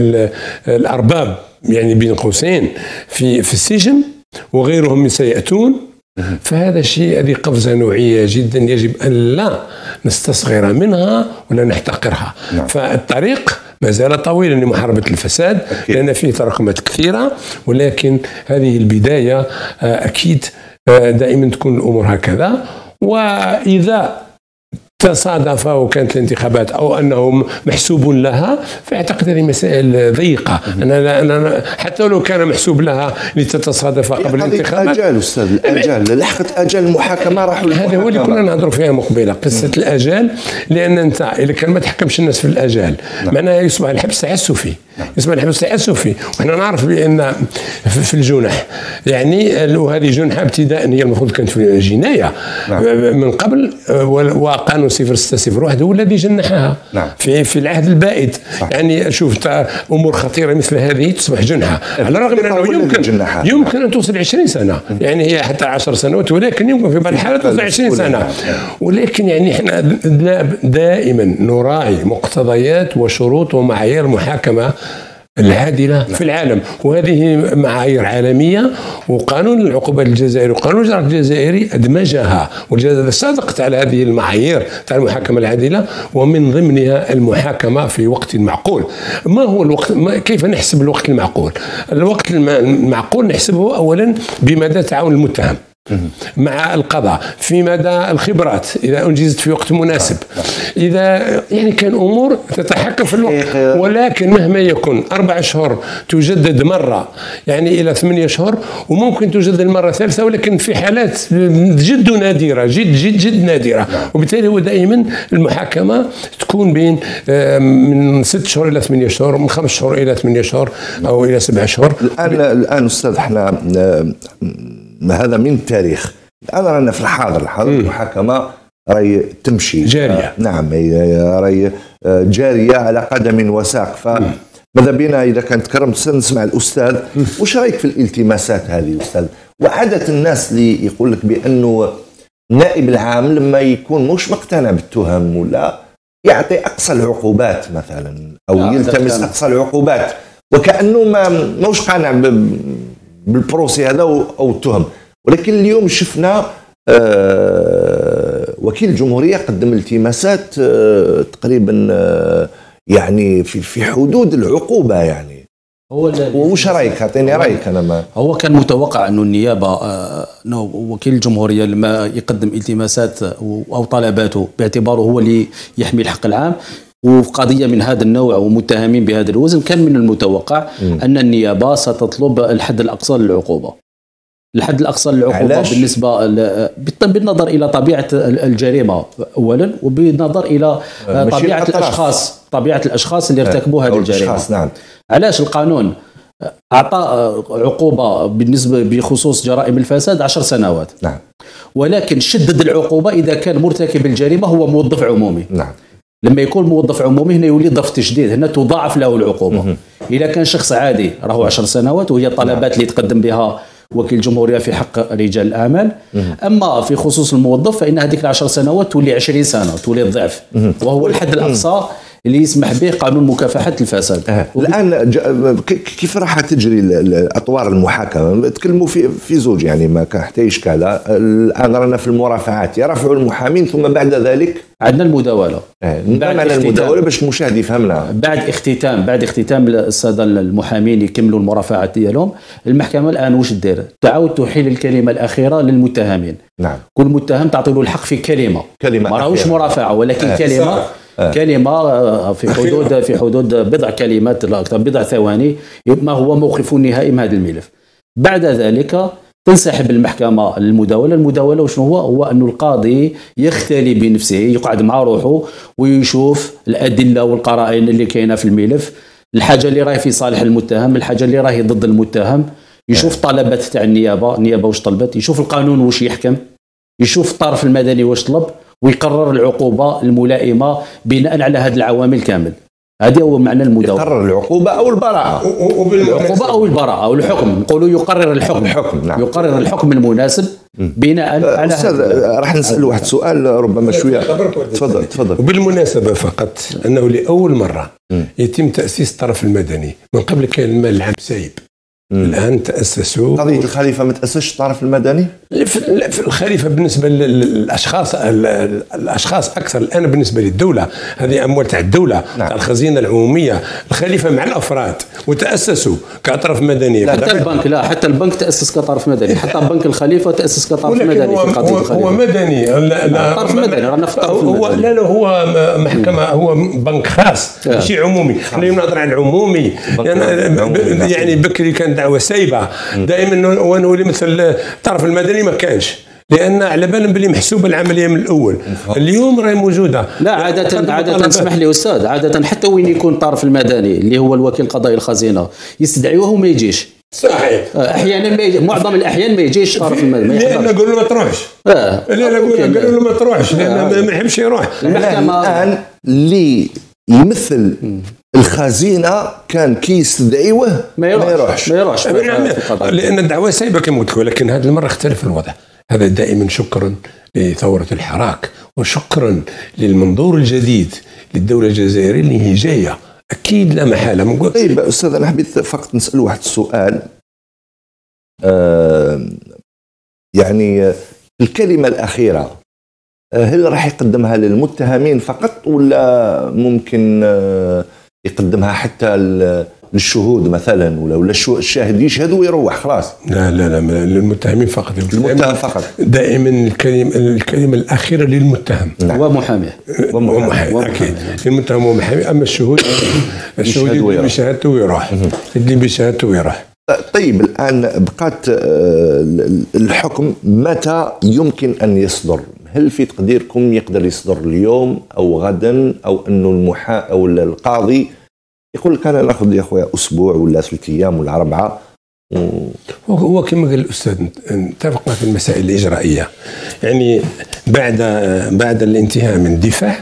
الارباب يعني بين قوسين في في السجن وغيرهم سياتون، فهذا الشيء هذه قفزه نوعيه جدا يجب ان لا نستصغر منها ولا نحتقرها. نعم. فالطريق ما زال طويلا لمحاربة الفساد أكيد. لأن فيه تراكمات كثيرة، ولكن هذه البداية أكيد دائما تكون الأمور هكذا. وإذا تصادف وكانت الانتخابات أو أنه محسوب لها فأعتقد هذه مسائل ضيقة. أنا, أنا حتى لو كان محسوب لها لتتصادف قبل الانتخابات. أجال أستاذ، الأجال لحقت أجل المحاكمة راحوا هذا هو اللي كنا نهضروا فيها مقبلة، قصة م. الأجال. لأن أنت إذا كان ما تحكمش الناس في الأجال نعم. معناها يصبح الحبس تعسفي. نعم. يصبح الحبس تعسفي، وإحنا نعرف بأن في الجنح يعني وهذه جنحة ابتداء هي المفروض كانت في جناية نعم. من قبل، وقانون صفر ستة صفر واحد هو الذي جنحها نعم. في في العهد البائد. صح. يعني شوف امور خطيره مثل هذه تصبح جنحه، على الرغم من انه يمكن يمكن ان توصل عشرين سنه، يعني هي حتى عشر سنوات، ولكن يمكن في بعض الحالات توصل عشرين سنه. ولكن يعني احنا دائما نراعي مقتضيات وشروط ومعايير المحاكمه العادلة في العالم، وهذه معايير عالمية، وقانون العقوبات الجزائري وقانون الإجراءات الجزائري أدمجها، والجزائر صادقت على هذه المعايير تاع المحاكمة العادلة، ومن ضمنها المحاكمة في وقت معقول. ما هو الوقت؟ ما كيف نحسب الوقت المعقول؟ الوقت المعقول نحسبه أولا بمدى تعاون المتهم مع القضاء، في مدى الخبرات إذا أنجزت في وقت مناسب، إذا يعني كان أمور تتحكم في الوقت. ولكن مهما يكن أربع أشهر تجدد مرة يعني إلى ثمانية أشهر، وممكن تجدد المرة الثالثة، ولكن في حالات جد نادرة جد جد جد نادرة. وبالتالي هو دائما المحاكمة تكون بين من ست شهور إلى ثمانية أشهر، من خمس شهور إلى ثمانية أشهر أو إلى سبع أشهر. الآن الآن أستاذ احنا هذا من التاريخ، الآن رانا في الحاضر، الحاضر المحاكمة راهي تمشي جارية. آه نعم راهي جارية على قدم وساق. فماذا بينا إذا كانت كرمت نسمع الأستاذ وش رأيك في الالتماسات هذه أستاذ؟ وعادة الناس اللي يقول لك بأنه النائب العام لما يكون مش مقتنع بالتهم ولا يعطي أقصى العقوبات مثلا، أو يلتمس أقصى العقوبات وكأنه ما موش قانع بالبروسي هذا او التهم. ولكن اليوم شفنا آه وكيل الجمهوريه قدم التماسات آه تقريبا آه يعني في في حدود العقوبه. يعني هو وش رايك؟ اعطيني رايك. انا ما هو كان متوقع انه النيابه آه وكيل الجمهوريه لما يقدم التماسات او طلباته باعتباره هو اللي يحمي الحق العام وفي قضية من هذا النوع ومتهمين بهذا الوزن، كان من المتوقع م. أن النيابة ستطلب الحد الأقصى للعقوبة. الحد الأقصى للعقوبة بالنسبة بالنظر إلى طبيعة الجريمة أولا، وبالنظر إلى طبيعة الأشخاص طبيعة الأشخاص اللي ارتكبوا هذه الجريمة. نعم. علاش القانون أعطى عقوبة بالنسبة بخصوص جرائم الفساد عشر سنوات. نعم. ولكن شدد العقوبة إذا كان مرتكب الجريمة هو موظف عمومي. نعم. لما يكون موظف عمومي هنا يولي ضرب تشديد، هنا تضاعف له العقوبة. إذا كان شخص عادي راهو عشر سنوات وهي الطلبات اللي تقدم بها وكيل الجمهوريه في حق رجال الاعمال. اما في خصوص الموظف فان هذيك العشر سنوات تولي عشرين سنه، تولي الضعف، وهو الحد الاقصى اللي يسمح به قانون مكافحه الفساد. آه. الان كيف راح تجري اطوار المحاكمه؟ تكلموا في في زوج يعني ما كان حتى اشكال. الان رانا في المرافعات، يرفعوا المحامين ثم بعد ذلك عندنا المداوله. آه. بعد المداوله باش المشاهد يفهمنا. بعد اختتام بعد اختتام الساده المحامين يكملوا المرافعات ديالهم، المحكمه الان واش دير؟ تعاود تحيل الكلمه الاخيره للمتهمين. نعم. كل متهم تعطي له الحق في كلمه. كلمه ما راهوش مرافعه ولكن آه. كلمه آه. كلمه في حدود في حدود بضع كلمات لا اكثر، بضع ثواني، ما هو موقفه النهائي من هذا الملف. بعد ذلك تنسحب المحكمه المداوله. المداوله وشنو هو؟ هو أن القاضي يختلي بنفسه، يقعد مع روحه ويشوف الادله والقرائن اللي كاينه في الملف، الحاجه اللي راهي في صالح المتهم، الحاجه اللي راهي ضد المتهم، يشوف طلبات تاع النيابه، النيابه واش طلبت، يشوف القانون واش يحكم، يشوف الطرف المدني واش طلب، ويقرر العقوبه الملائمه بناء على هذه العوامل كامل. هذا هو معنى المداوله. يقرر العقوبه او البراءه. العقوبه او البراءه او الحكم، نقولوا يقرر الحكم. الحكم نعم. يقرر الحكم المناسب بناء على استاذ راح نسال واحد السؤال ربما شويه. تفضل تفضل. وبالمناسبه فقط انه لاول مره يتم تاسيس الطرف المدني. من قبل كان المال العام سايب، الان تاسسوا. قضيه الخليفه ما تاسسش الطرف المدني؟ في الخليفه بالنسبه للاشخاص الاشخاص اكثر. الان بالنسبه للدوله هذه اموال تاع الدوله، نعم. تاع الخزينه العموميه. الخليفه مع الافراد وتاسسوا كطرف مدني. لا حتى البنك لا حتى البنك تاسس كطرف مدني، حتى بنك الخليفه تاسس كطرف مدني. هو, في قضيه الخليفه هو مدني. لا لا طرف مدني، رانا في الطرف هو المدني. لا لا هو محكمه، هو بنك خاص ماشي عمومي. احنا نهضر على العمومي يعني, يعني بكري كان دعوه سايبه دائما، ونولي مثل الطرف المدني ما كانش، لان على بالهم بلي محسوبه العمليه من الاول. اليوم راهي موجوده. لا عاده عاده اسمح لي استاذ، عاده حتى وين يكون الطرف المدني اللي هو الوكيل القضائي الخزينه يستدعيوه وما يجيش. صحيح. احيانا ما يجي، معظم الاحيان ما يجيش الطرف المدني. لان نقول له ما تروحش. اه لا لا نقول له ما تروحش لان ما يحبش يروح. المحكمه الان اللي يمثل الخزينه كان كي يستدعيوه ما يروحش ما يروحش لان الدعوه سايبه كما قلت. ولكن هذه المره اختلف الوضع. هذا دائما شكرا لثوره الحراك، وشكرا للمنظور الجديد للدوله الجزائريه اللي هي جايه اكيد لا محاله. طيب استاذ انا حبيت فقط نسال واحد السؤال. آه يعني الكلمه الاخيره هل راح يقدمها للمتهمين فقط ولا ممكن يقدمها حتى للشهود مثلا، ولا ولا الشاهد يشهد ويروح خلاص؟ لا لا لا للمتهمين فقط. المتهم فقط. دائما الكلمه الكلمه الاخيره للمتهم. نعم. ومحاميه. ومحاميه اكيد. المتهم ومحامي. اما الشهود الشهود اللي بشهادته ويروح، اللي بشهادته ويروح. طيب الان بقات الحكم متى يمكن ان يصدر؟ هل في تقديركم يقدر يصدر اليوم او غدا، او انه المحا او القاضي يقول لك انا ناخذ يا خويا اسبوع ولا ثلاث ايام ولا اربعه؟ و... هو كما قال الاستاذ اتفقنا في المسائل الاجرائيه. يعني بعد بعد الانتهاء من الدفاع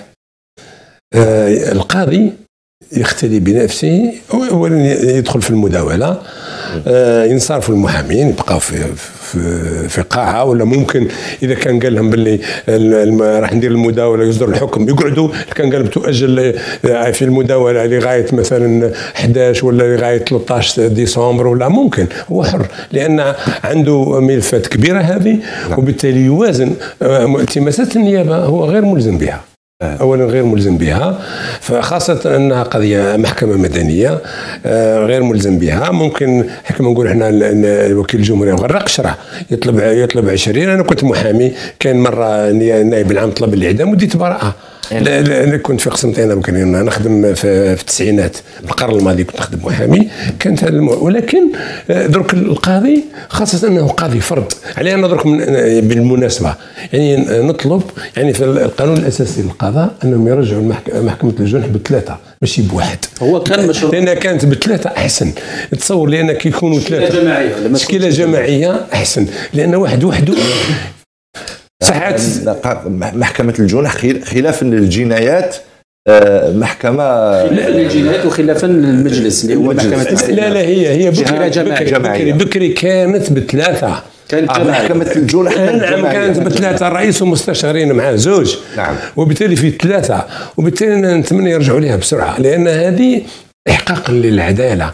آه القاضي يختلي بنفسه، اولا يدخل في المداوله، آه ينصرفوا المحامين يبقاو في في في قاعه، ولا ممكن اذا كان قال لهم باللي راح ندير المداوله يصدر الحكم يقعدوا. كان قال تؤجل في المداوله لغايه مثلا احد عشر ولا لغايه ثلاثة عشر ديسمبر، ولا ممكن هو حر لان عنده ملفات كبيره هذه، وبالتالي يوازن التماسات النيابه هو غير ملزم بها. اولا غير ملزم بها، فخاصه انها قضيه محكمه مدنيه غير ملزم بها. ممكن كما نقول احنا الوكيل الجمهوريه غرق شرع يطلب يطلب عشرين. انا كنت محامي، كان مره نائب العام طلب الاعدام وديت براءه. انا كنت في قسم انا ممكن نخدم في التسعينات القرن الماضي، كنت نخدم محامي. كانت هذا المو... ولكن درك القاضي خاصه انه قاضي فرد عليه. انا درك بالمناسبه يعني نطلب يعني في القانون الاساسي للقضاء انهم يرجعوا محكمه الجنح بثلاثه ماشي بواحد. هو كان مشروع لان كانت بثلاثه احسن. تصور لان كي يكونوا ثلاثه جماعيه تشكيله جماعيه احسن، لان واحد وحده ساعات محكمة الجنح خلافا للجنايات محكمة خلافا للجهات وخلافا للمجلس اللي هو محكمة الاستئناف. لا لا هي هي بكري جماعية. بكري, بكري كانت بثلاثة. كانت آه محكمة الجنح نعم كانت بثلاثة، الرئيس ومستشارين معاه زوج. نعم. وبالتالي في ثلاثة، وبالتالي نتمنى يرجعوا لها بسرعة، لأن هذه إحقاقا للعدالة،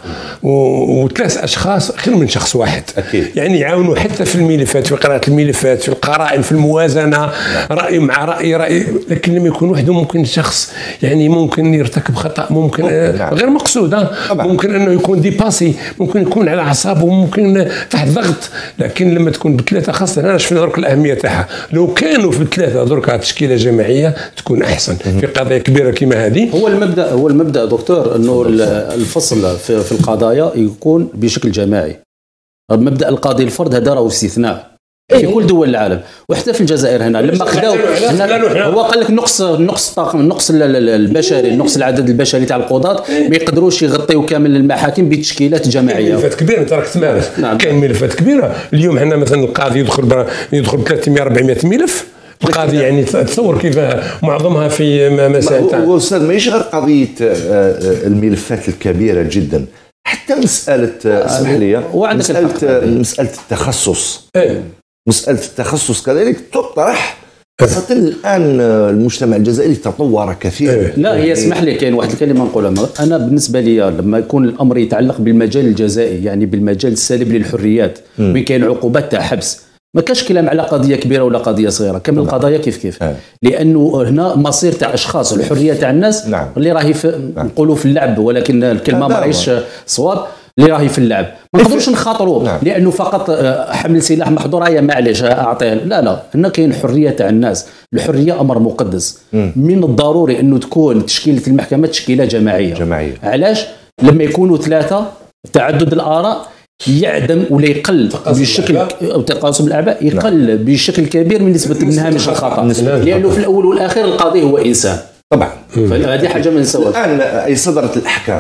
وثلاث أشخاص خير من شخص واحد. أكيد. يعني يعاونوا حتى في الملفات، في قراءة الملفات، في القرائن، في الموازنة، رأي مع رأي رأي. لكن لما يكون وحده ممكن شخص يعني ممكن يرتكب خطأ ممكن نعم. غير مقصود، ممكن أنه يكون ديباسي، ممكن يكون على أعصابه، ممكن تحت ضغط. لكن لما تكون بثلاثة خاصة أنا شفنا درك الأهمية تاعها. لو كانوا في ثلاثة درك تشكيلة جماعية تكون أحسن في قضايا كبيرة كما هذه. هو المبدأ هو المبدأ دكتور أنه الفصل في, في القضايا يكون بشكل جماعي. مبدأ القاضي الفرد هذا راه استثناء في كل دول العالم، وحتى في الجزائر هنا لما خداو هو قال لك نقص نقص الطاقم، النقص البشري، النقص العدد البشري تاع القضاة ما يقدروش يغطيو كامل المحاكم بتشكيلات جماعيه. ملفات كبيره انت راك تمارس. نعم. كاين ملفات كبيره اليوم. حنا مثلا القاضي يدخل يدخل ثلاثمائة أربعمائة ملف. القاضي يعني تصور كيف معظمها في مسائل تاع هو استاذ ماشي غير قضيه الملفات الكبيره جدا، حتى مساله اسمح لي مساله مساله التخصص. ايه مساله التخصص كذلك تطرح، خاصة الآن المجتمع الجزائري تطور كثيرا. لا هي اسمح لي كاين واحد الكلمة نقولها أنا بالنسبة لي لما يكون الأمر يتعلق بالمجال الجزائي، يعني بالمجال السالب للحريات وين كاين عقوبات تاع حبس، ما كاش كلام على قضيه كبيره ولا قضيه صغيره، كامل القضايا كيف كيف. آه. لانه هنا مصير تاع اشخاص، الحريه تاع الناس نعم. اللي راهي نعم. نقولوا في اللعب، ولكن الكلمه ما راهيش صواب، اللي راهي في اللعب ما نقدروش نخاطروا نعم. لانه فقط حمل سلاح محظور هي معليش اعطيه، لا لا، هنا كاين حريه تاع الناس، الحريه امر مقدس. م. من الضروري انه تكون تشكيله المحكمه تشكيله جماعيه. جماعيه علاش؟ لما يكونوا ثلاثه تعدد الاراء يعدم ولا يقل بشكل او تقاسم الاعباء يقل نعم. بشكل كبير من نسبه من هامش الخطا، لانه في الاول والاخير القاضي هو انسان طبعا. فهذه حاجه ما نسواش. الان اي صدرت الاحكام،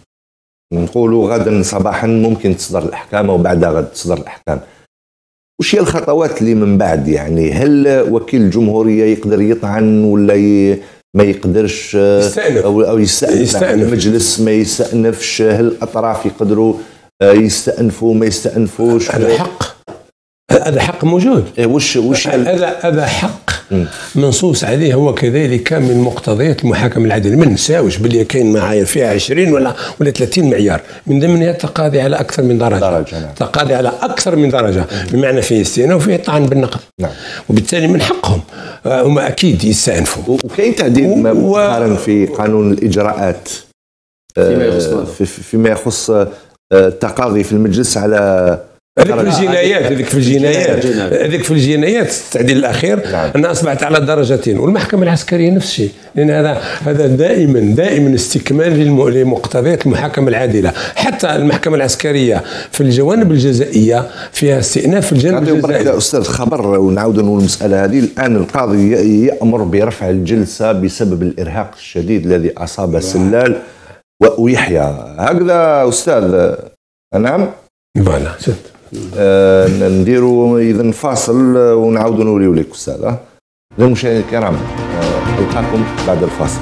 نقولوا غدا صباحا ممكن تصدر الاحكام وبعدها غد تصدر الاحكام، وش هي الخطوات اللي من بعد؟ يعني هل وكيل الجمهوريه يقدر يطعن ولا ي... ما يقدرش يستأنف او او يستأنف, يستأنف. المجلس ما يستأنفش؟ هل الاطراف يقدروا يستأنفوا ما يستأنفوش؟ هذا حق، هذا حق موجود. إيه وش وش هذا هذا حق منصوص عليه هو كذلك من مقتضيات المحاكمه العادله. ما نساوش باللي كاين معايير فيها عشرين ولا ولا ثلاثين معيار، من ضمنها التقاضي على اكثر من درجه. درجه نعم. تقاضي على اكثر من درجه، بمعنى فيه استئناف وفيه طعن بالنقل. نعم. وبالتالي من حقهم هم اكيد يستأنفوا. وكاين تعديل مؤخرا و... في قانون الاجراءات فيما يخص في فيما يخص التقاضي في المجلس على هذيك في الجنايات، هذيك في الجنايات هذيك في الجنايات التعديل الاخير نعم. انها اصبحت على درجتين، والمحكمه العسكريه نفس الشيء، لان هذا هذا دائما دائما استكمال لمقتضيات المحاكمه العادله. حتى المحكمه العسكريه في الجوانب الجزائيه فيها استئناف في الجانب الجزائي. استاذ خبر ونعود نقول المساله هذه، الان القاضي يامر برفع الجلسه بسبب الارهاق الشديد الذي اصاب سلال ويحيى، هكذا استاذ؟ نعم فوالا شد آه نديروا اذا فاصل ونعاودوا نوليو لك استاذ. للمشاهدين الكرام آه نلقاكم بعد الفاصل.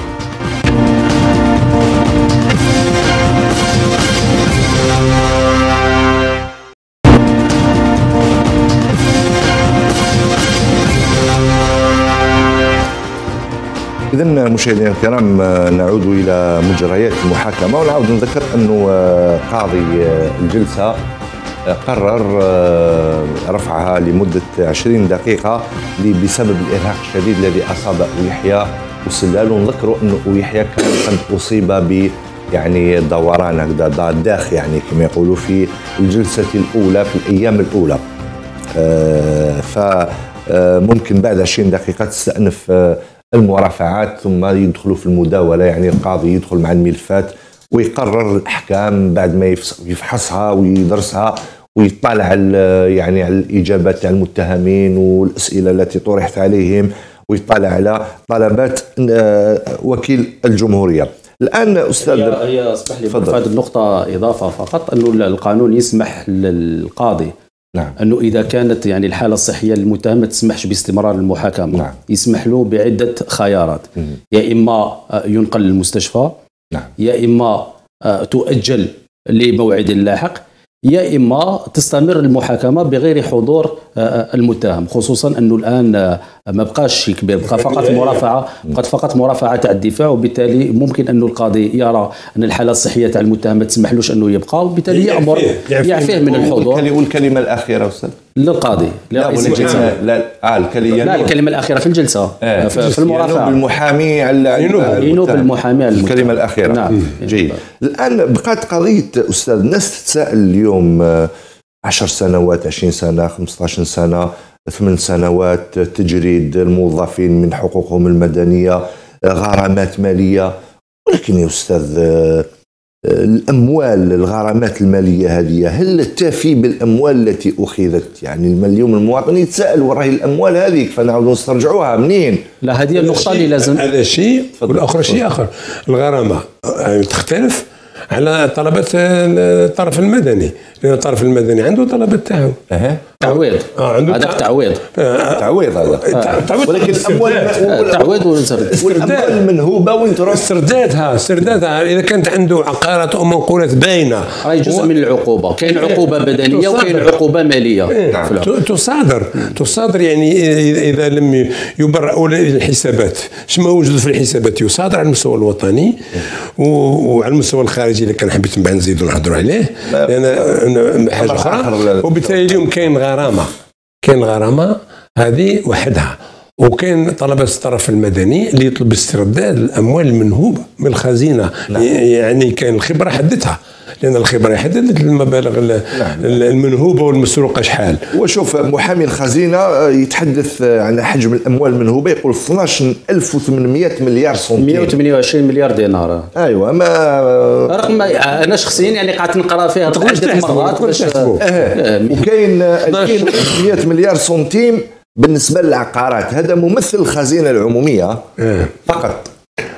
إذا مشاهدينا الكرام نعود إلى مجريات المحاكمة، ونعود نذكر أنه قاضي الجلسة قرر رفعها لمدة عشرين دقيقة بسبب الإرهاق الشديد الذي أصاب يحيى وسلال. ونذكروا أنه يحيى كان قد أصيب ب يعني دوران هكذا ضاداخ يعني كما يقولوا في الجلسة الأولى في الأيام الأولى، فممكن بعد عشرين دقيقة تستأنف المرافعات ثم يدخلوا في المداولة، يعني القاضي يدخل مع الملفات ويقرر الأحكام بعد ما يفحصها ويدرسها ويطلع يعني على الإجابات تاع المتهمين والأسئلة التي طرحت عليهم، ويطلع على طلبات وكيل الجمهورية. الآن أستاذ هي, هي اسمح لي في هذه النقطة إضافة فقط، أنه القانون يسمح للقاضي نعم. انه اذا كانت يعني الحاله الصحيه للمتهم ما تسمحش باستمرار المحاكمه، نعم. يسمح له بعده خيارات، م. يا اما ينقل للمستشفى، نعم. يا اما تؤجل لموعد لاحق، يا اما تستمر المحاكمه بغير حضور المتهم، خصوصا انه الان ما بقاش شيء كبير، بقى فقط مرافعه، بقت فقط مرافعه تاع الدفاع، وبالتالي ممكن انه القاضي يرى ان الحاله الصحيه تاع المتهم ما تسمحلوش انه يبقى، وبالتالي يامر يعفيه من الحضور. والكلمه الاخيره استاذ للقاضي لرئيس الجلسه. لا اه الكلمه لا الكلمه الاخيره في الجلسه آه. في المرافعه ينوب المحامي على ينوب المحامي على الكلمه الاخيره. نعم. جيد. الان بقات قضيه استاذ، الناس تتساءل اليوم عشر سنوات، عشرين سنه، خمسة عشر سنه، ثمان سنوات تجريد الموظفين من حقوقهم المدنيه، غرامات ماليه، ولكن يا استاذ الاموال، الغرامات الماليه هذه هل تفي بالاموال التي اخذت؟ يعني اليوم المواطن يتساءل وراهي الاموال هذيك فنعاودوا نسترجعوها منين؟ لا هذه النقطه اللي لازم، هذا شيء والاخر شيء اخر. الغرامه تختلف على طلبات الطرف المدني، لان الطرف المدني عنده طلبات تاعو. اها تعويض. اه عنده هذاك تعويض. تعويض هذا. تعويض. ولكن الاموال تعويض وسرداد. والاموال المنهوبه وين تروح؟ سردادها سردادها اذا كانت عنده عقارات او منقولات باينه راهي جزء و... من العقوبه، كاين عقوبه بدنيه وكاين عقوبه ماليه. نعم. تصادر تصادر يعني اذا لم يبرئوا الحسابات، شنو موجود في الحسابات يصادر على المستوى الوطني وعلى المستوى الخارجي اللي كان حبيت من بعد نزيدوا نهضروا عليه، لان حاجه اخرى. وبالتالي اليوم كاين غرامه، كاين غرامه هذه وحدها، وكاين طلبات الطرف المدني اللي يطلب استرداد الاموال المنهوبه من الخزينه. نعم. يعني كاين الخبره حددها، لان الخبره حددت المبالغ نعم. المنهوبه والمسروقه شحال. وشوف محامي الخزينه يتحدث عن حجم الاموال المنهوبه، يقول اثناش ألف وثمانمائة مليار سنتيم، مئة وثمانية وعشرين مليار دينار. ايوه ما رقم انا شخصيا يعني قعدت نقرا فيها عده مرات باش اه. وكاين ألفين وثمانمائة مليار سنتيم بالنسبه للعقارات، هذا ممثل الخزينه العموميه اه. فقط.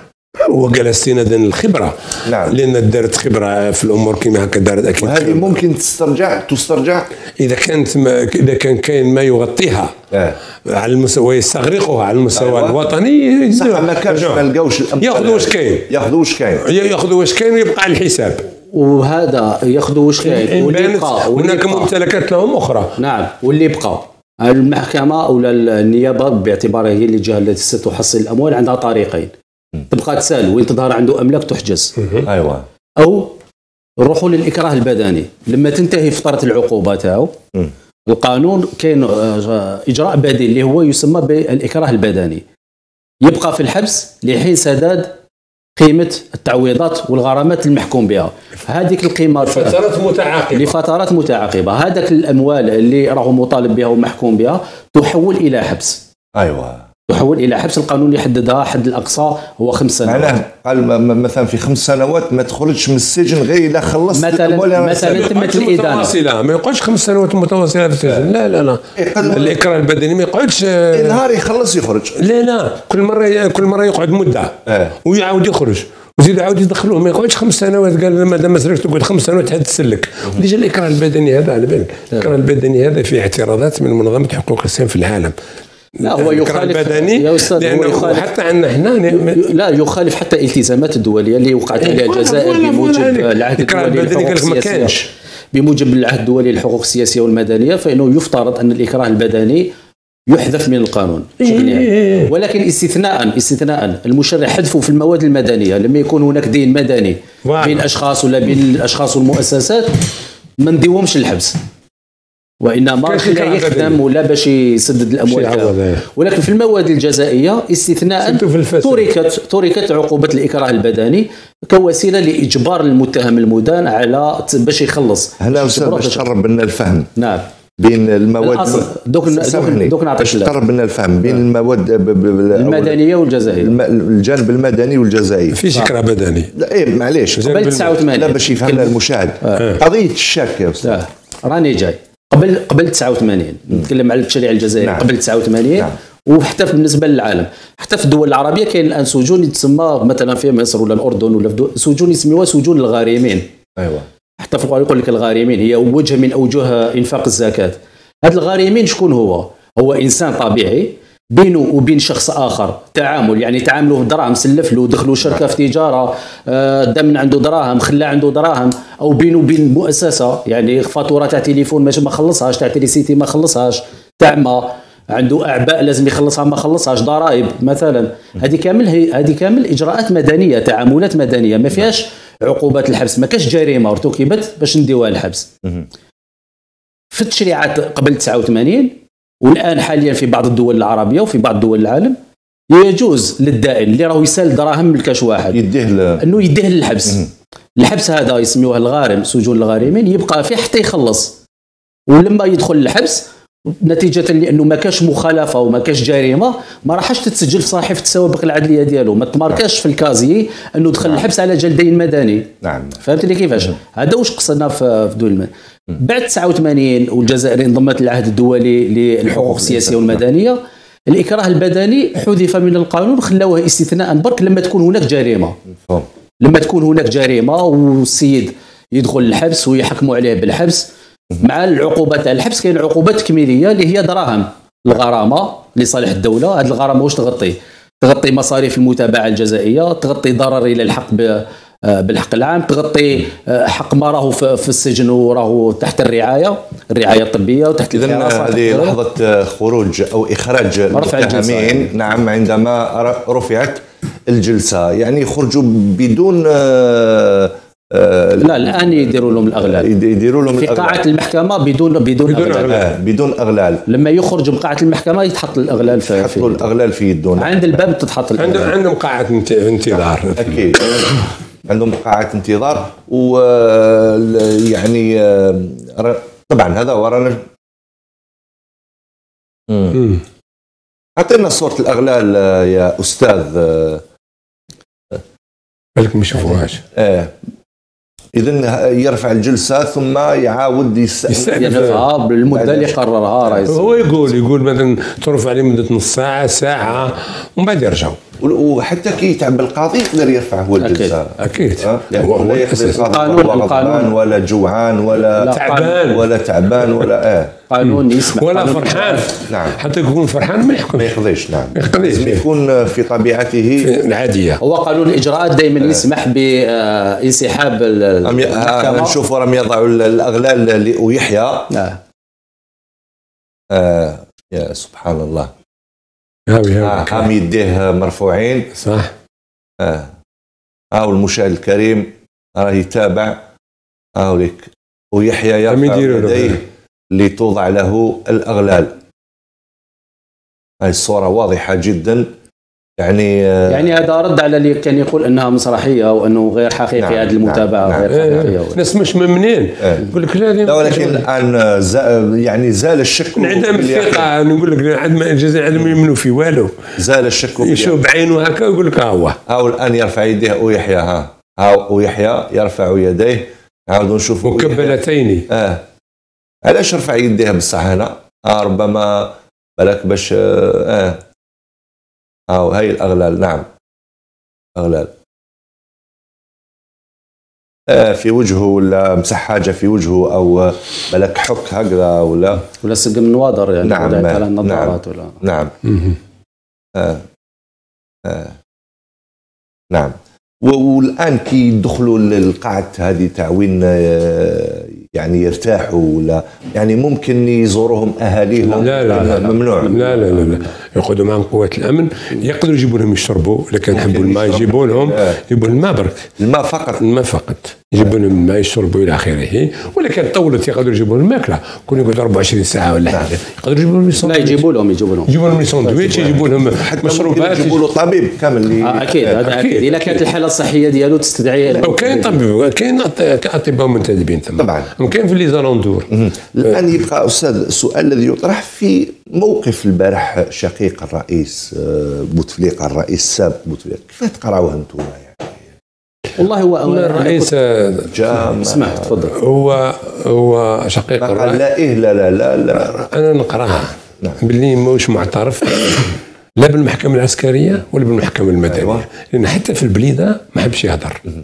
وقال استنادا للخبره. نعم. لان دارت خبره في الامور كما هكا دارت اكيد. وهذه ممكن تسترجع تسترجع اذا كانت ما اذا كان كاين ما يغطيها آه. على المستوى يستغرقها على المستوى أيوة. الوطني. صح ما كانش ما لقاوش ياخذوا واش كاين ياخذوا واش كاين ياخذوا واش كاين ويبقى على الحساب. وهذا ياخذوا واش كاين واللي يبقى هناك ممتلكات لهم اخرى. نعم. واللي يبقى المحكمه او النيابه باعتبارها هي الجهه التي ستحصل الاموال عندها طريقين، تبقى تسال وين تظهر عنده املاك تحجز. ايوه. او نروحوا للاكراه البدني لما تنتهي فتره العقوبه تاعو. القانون كاين اجراء بديل اللي هو يسمى بالاكراه البدني، يبقى في الحبس لحين سداد قيمه التعويضات والغرامات المحكوم بها. هذيك القيمه فترات متعاقبه لفترات متعاقبه، هذاك الاموال اللي راهو مطالب بها ومحكوم بها تحول الى حبس. ايوه تحول الى حبس. القانون يحددها حد الاقصى هو خمس سنوات. معناه قال مثلا في خمس سنوات ما تخرجش من السجن غير اذا خلصت مثلا مثلا تمت الادانه. ما يقعدش خمس سنوات متواصله في السجن. لا لا لا الاكراه البدني ما يقعدش نهار يخلص يخرج. لا لا كل مره كل مره يقعد مده آه. ويعاود يخرج وزيد عاود يدخلوه. ما يقعدش خمس سنوات قال مادام ما سرقت تقعد خمس سنوات حتى تسلك. ديجا الاكراه البدني هذا على بالك الاكراه البدني هذا فيه اعتراضات من منظمه حقوق الانسان في العالم. لا هو يخالف بدني يا استاذ لانه يخالف حتى عندنا احنا لا يخالف حتى الالتزامات الدوليه اللي وقعت عليها الجزائر بموجب العهد الدولي للحقوق السياسيه. بموجب العهد الدولي للحقوق السياسيه والمدنيه فانه يفترض ان الاكراه البدني يحذف من القانون بشكل نهائي. ولكن استثناء استثناء المشرع حذفه في المواد المدنيه لما يكون هناك دين مدني بين اشخاص ولا بين الاشخاص والمؤسسات ما نديوهمش الحبس، وانما لا يخدم ولا باش يسدد الاموال. ولكن في المواد الجزائيه استثناء تركت تركت عقوبه الاكراه البدني كوسيله لاجبار المتهم المدان على باش يخلص. هلا استاذ باش تقرب لنا الفهم. نعم. بين المواد دوك دوك نعطيك تقرب لنا الفهم بين المواد المدنيه والجزائيه، الجانب المدني والجزائي. في اكراه بدني. لا ايه معليش قبل تسعة وثمانين لا باش يفهمنا المشاهد. آه. قضيه الشك يا استاذ راني جاي قبل قبل تسعة وثمانين نتكلم على التشريع الجزائري. نعم. قبل تسعة وثمانين. نعم. وحتى بالنسبه للعالم حتى في الدول العربيه كاين الان سجون تسمى مثلا في مصر ولا الاردن ولا في سجون يسميوها سجون الغارمين. ايوه. حتى في القرآن يقول لك الغارمين هي وجه من اوجه انفاق الزكاه. هاد الغارمين شكون هو؟ هو انسان طبيعي بينه وبين شخص اخر تعامل، يعني تعاملوا دراهم، سلف له، دخلوا شركه في تجاره، دا من عنده دراهم، خلى عنده دراهم، او بينه وبين مؤسسه، يعني فاتوره تاع تليفون ماشي ما خلصهاش، تاع تريسيتي ما خلصهاش، تعمى عنده اعباء لازم يخلصها ما خلصهاش، ضرائب مثلا. هذه كامل هذه كامل اجراءات مدنيه، تعاملات مدنيه ما فيهاش عقوبات الحبس، ما كاش جريمه ارتكبت باش نديوها الحبس. في التشريعات قبل تسعة وثمانين والان حاليا في بعض الدول العربيه وفي بعض دول العالم يجوز للدائن اللي راهو يسال دراهم من الكاش واحد يديه انه يديه للحبس. الحبس هذا يسميوه الغارم، سجون الغارمين، يبقى فيه حتى يخلص. ولما يدخل الحبس نتيجه لانه ما كاش مخالفه وما كاش جريمه ما راحش تتسجل في صحيفه السوابق العدليه ديالو، ما تماركاش في الكازي انه دخل نعم. الحبس على جلدين مدني. نعم فهمتني كيفاش؟ هذا واش قصدنا في دول المدن. بعد تسعة وثمانين والجزائر انضمت للعهد الدولي للحقوق السياسيه والمدنيه، الاكراه البدني حذف من القانون، خلاوه استثناء برك لما تكون هناك جريمه. لما تكون هناك جريمه والسيد يدخل الحبس ويحكموا عليه بالحبس مع العقوبه تاع الحبس. كاين عقوبات تكميليه اللي هي دراهم، الغرامه لصالح الدوله. هذه الغرامه واش تغطي؟ تغطي مصاريف المتابعه الجزائيه، تغطي ضرر الى الحق بالحق العام، تغطي حق ما راهو في السجن وراهو تحت الرعايه الرعايه الطبيه وتحت الحراسه. هذه لحظه خروج او اخراج المتهمين. نعم عندما رفعت الجلسه، يعني يخرجوا بدون آه لا الان يديروا لهم الاغلال، يديروا لهم في قاعه المحكمه بدون بدون, بدون اغلال, أغلال. بدون اغلال. لما يخرج من قاعه المحكمه يتحط الاغلال في يحطوا الاغلال في يدهم عند الباب تتحط الأغلال. عندهم عندهم قاعه انتظار. اكيد عندهم قاعه انتظار. و يعني طبعا هذا ورانا. اعطينا صوره الاغلال يا استاذ. بالك ما يشوفوهاش. اه اذا يرفع الجلسه ثم يعاود يرفعها بالمده اللي قررها رئيس. هو يقول يقول مثلا ترفع عليه مده نص ساعه ساعه ومن بعد يرجعوا. وحتى كي يتعب القاضي يقدر يرفع هو الجلسه. اكيد, أكيد. أه؟ يعني هو القانون القانون ولا جوعان ولا تعبان ولا تعبان ولا اه قانون يسمح ولا فرحان. نعم حتى يكون فرحان ما يحكمش، ما يقضيش. نعم لازم يكون في طبيعته العاديه. هو قانون الاجراءات دائما يسمح بانسحاب المحكمه. نشوفوا راهم يضعوا الاغلال ليحيى. نعم آه يا سبحان الله. هاوي هاوي هم يديه مرفوعين. صح. اه هاو المشاهد الكريم راه يتابع. هاو لك ويحيى يرفع يديه لتوضع له الأغلال. هذه الصورة واضحة جدا. يعني يعني هذا رد على اللي كان يقول انها مسرحيه وانه غير حقيقي. نعم هذه المتابعه نعم غير حقيقيه. الناس مش ممنين. يقول لك لا ولكن الان زال يعني زال الشك. انعدام الثقه. نقول لك عندما الجزائر ما يؤمنوا في والو. زال الشك. يشوف بعينه هكا ويقول لك ها هو. هاو الان يرفع يديه ويحيى. ها هاو ويحيى يرفع يديه. عاودوا نشوفوا مكبلتين. اه علاش رفع يديه بصح هنا؟ آه ربما بالك باش اه هاو هاي الأغلال. نعم أغلال آه في وجهه ولا مسح حاجة في وجهه أو بالك حك هكذا ولا ولا سق من واضر يعني. نعم على النظارات. نعم ولا نعم آه آه نعم. والآن كي يدخلوا للقاعة هذه تاع وين يعني يرتاحوا ولا يعني ممكن يزوروهم أهاليهم؟ لا لا لا ممنوع. لا لا لا, لا. يقعدوا معهم قوات الأمن. يقدروا يجيبوا لهم يشربوا إذا كان يحبوا الماء يجيبوا لهم يجيبوا الماء برك. الماء فقط. الماء فقط يجيبوا لهم الماء يشربوا إلى آخره. ولا كان طولت يقدروا يجيبوا لهم الماكلة. كون يقعدوا أربعة وعشرين ساعة ولا حاجة يقدروا يجيبوا لهم. لا يجيبوا لهم يجيبوا لهم يجيبوا لهم ساندويتش يجيبوا لهم مشروبات يجيبوا له طبيب كامل اللي آه أكيد هذا أكيد. إذا كانت الحالة الصحية ديالو تستدعي. أو كاين طبيب كاين أطباء منتدبين ثم طبعا. وكاين في لي زالوندور. الآن يبقى أستاذ السؤال الذي يطرح في موقف البارح شقيق الرئيس بوتفليقه الرئيس السابق بوتفليقه، كيف تقراوها أنتم يعني؟ والله هو الرئيس جاء اسمح تفضل. هو هو شقيق الرئيس. لا إيه لا لا لا لا أنا نقراها. نعم. باللي مش معترف لا بالمحكمة العسكرية ولا بالمحكمة المدنية. أيوة. لأن حتى في البليدة ما حبش يهضر.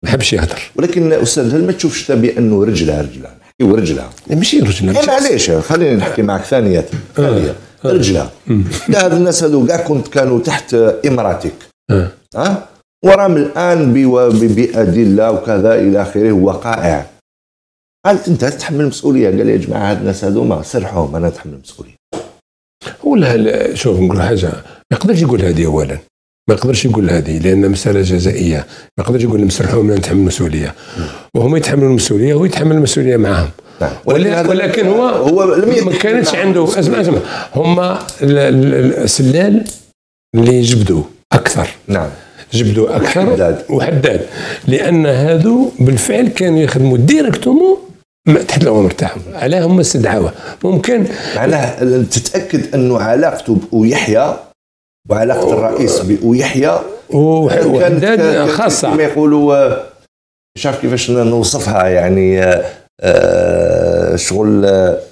ما حبش يهدر. ولكن استاذ هل ما تشوفش بانه رجلها رجلها نحكيو رجلها ماشي رجلها معليش خليني نحكي معك ثانيه ثانيه رجلها لا هذ الناس هذو كاع كنت كانوا تحت اماراتك ها أه؟ وراهم الان بادله وكذا الى اخره وقائع قالت انت تتحمل المسؤوليه قال لي يا جماعه هاد الناس هذوما سرحوهم انا نتحمل المسؤوليه. هو لا شوف نقول حاجه ما يقدرش يقول هذه اولا ما يقدرش يقول هذه لان مساله جزائيه ما يقدرش يقول مسرحوهم انا نتحمل المسؤوليه وهم يتحملوا المسؤوليه وهو يتحمل المسؤوليه معهم. ولكن, ولكن هو هو ما كانتش عنده اسمع اسمع هما السلال اللي جبدوا اكثر نعم جبدوا اكثر وحداد وحداد لان هذو بالفعل كانوا يخدموا ديريكتومون تحت الاوامر تاعهم علاه هم استدعاوه ممكن معناه تتاكد انه علاقته بأويحيى وعلاقه الرئيس بأويحيى وحداد خاصه كما يقولوا مش عارف كيفاش نوصفها يعني آه شغل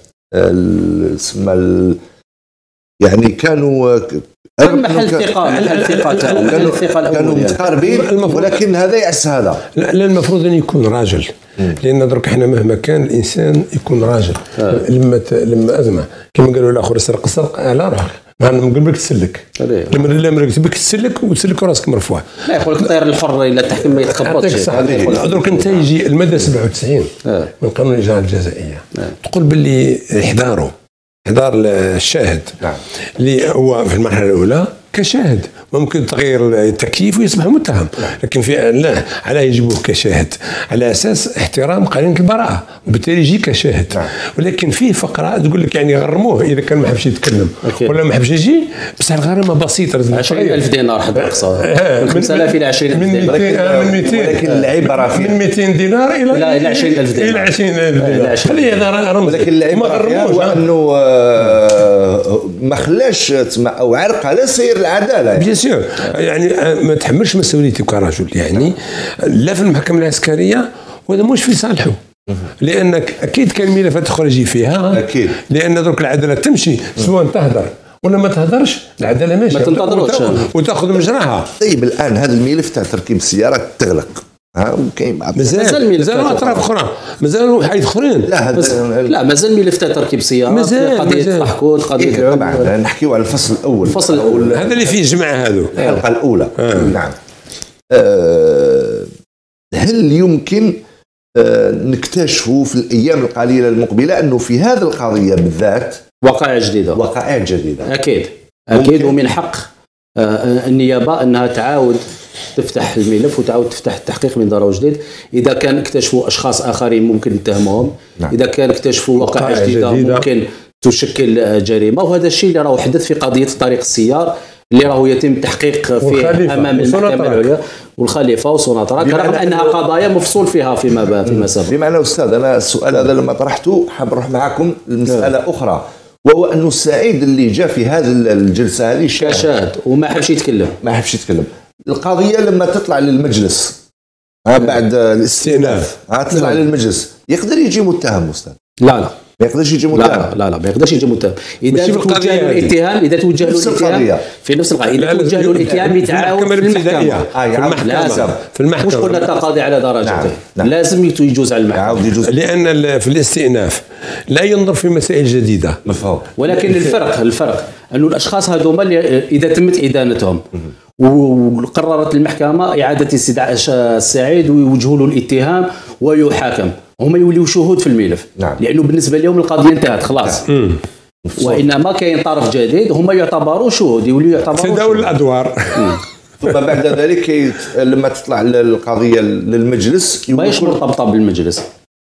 اسمها يعني كانوا محل ثقه محل ثقه كانوا كانوا متقاربين ولكن هذا يعس هذا لا المفروض ان يكون راجل لان درك احنا مهما كان الانسان يكون راجل لما لما ازمه كما قالوا الاخر سرق سرق على روحك ما نقول لك تسلك لما لا مركز بك تسلك وتسلك راسك مرفوع لا يقول لك الطير الحر الا التحكيم ما يتخبطش درك انت يجي الماده سبعة وتسعين من قانون الاجراءات الجزائيه تقول باللي احضاره احضار الشاهد نعم اللي هو في المرحله الاولى كشاهد ممكن تغيير التكييف ويصبح متهم لكن في لا على يجيبوه كشاهد على اساس احترام قانون البراءه وبالتالي يجي كشاهد نعم. ولكن فيه فقره تقول لك يعني غرموه اذا كان ما حبش يتكلم ولا ما حبش يجي بس الغرامه بسيطه عشرين ألف دينار حد اقصى من خمسة آلاف الى عشرين ألف دينار من مئتين ولكن العبره في من مئتين دينار الى لا الى عشرين ألف دينار الى عشرين ألف دينار خلي هذا رمز ولكن العبره هو انه ما خلاش او عرق على سير العداله بيان سور يعني ما تحملش مسؤوليتك كرجل يعني لا في المحكمه العسكريه وهذا مش في صالحه لانك اكيد كان ملفات تخرجي فيها اكيد لان درك العداله تمشي سواء تهدر ولا ما تهدرش العداله ماشيه ما تنتظروش وتاخذ مجراها. طيب الان هذا الملف تاع تركيب السيارات تغلق ها وكاين مازال مازال اطراف اخرى مازال حاجات اخرين لا لا مازال ملف تاع تركيب سيارات قضيه التحكوت قضيه إيه طبعا نحكيو على الفصل الاول الفصل الاول هذا اللي فيه جمع هذو الحلقه الاولى آه. نعم أه هل يمكن أه نكتشفوا في الايام القليله المقبله انه في هذه القضيه بالذات وقائع جديده وقائع جديده اكيد اكيد ومن حق أه النيابه انها تعاود تفتح الملف وتعاود تفتح التحقيق من دار جديد اذا كان اكتشفوا اشخاص اخرين ممكن نتهمهم نعم. اذا كان اكتشفوا وقائع جديده, جديدة ممكن تشكل جريمه وهذا الشيء اللي راه حدث في قضيه طريق السيار اللي راه يتم التحقيق فيه امام المحكمه العليا والخليفه وسوناطراك رغم انها قضايا مفصول فيها فيما فيما سبق. بمعنى استاذ انا السؤال هذا لما طرحته حاب نروح معكم لمساله اخرى وهو انه السعيد اللي جاء في هذه الجلسه هذه كشاهد وما حبش يتكلم ما حبش يتكلم القضيه لما تطلع للمجلس ها بعد الاستئناف ها تطلع للمجلس يقدر يجي متهم استاذ؟ لا لا ما يقدرش يجي متهم لا لا لا ما يقدرش يجي متهم اذا توجه له الاتهام اذا توجه له الاتهام في نفس القضيه اذا توجه له الاتهام يتعاود في المحكمه لازم في المحكمه مش قلنا التقاضي على درجته نعم. نعم. لازم يجوز على المحكمه لان في الاستئناف لا ينظر في مسائل جديده مفهوم ولكن الفرق الفرق انه الاشخاص هذوما اذا تمت ادانتهم وقررت المحكمه اعاده استدعاء السعيد ويوجهوا له الاتهام ويحاكم هم يوليوا شهود في الملف نعم. لانه بالنسبه لهم القضيه انتهت خلاص نعم. وانما كاين طرف جديد هم يعتبروا شهود يوليوا يعتبروا تداول الادوار ثم بعد ذلك لما تطلع القضيه للمجلس ماهيش مرتبطه بالمجلس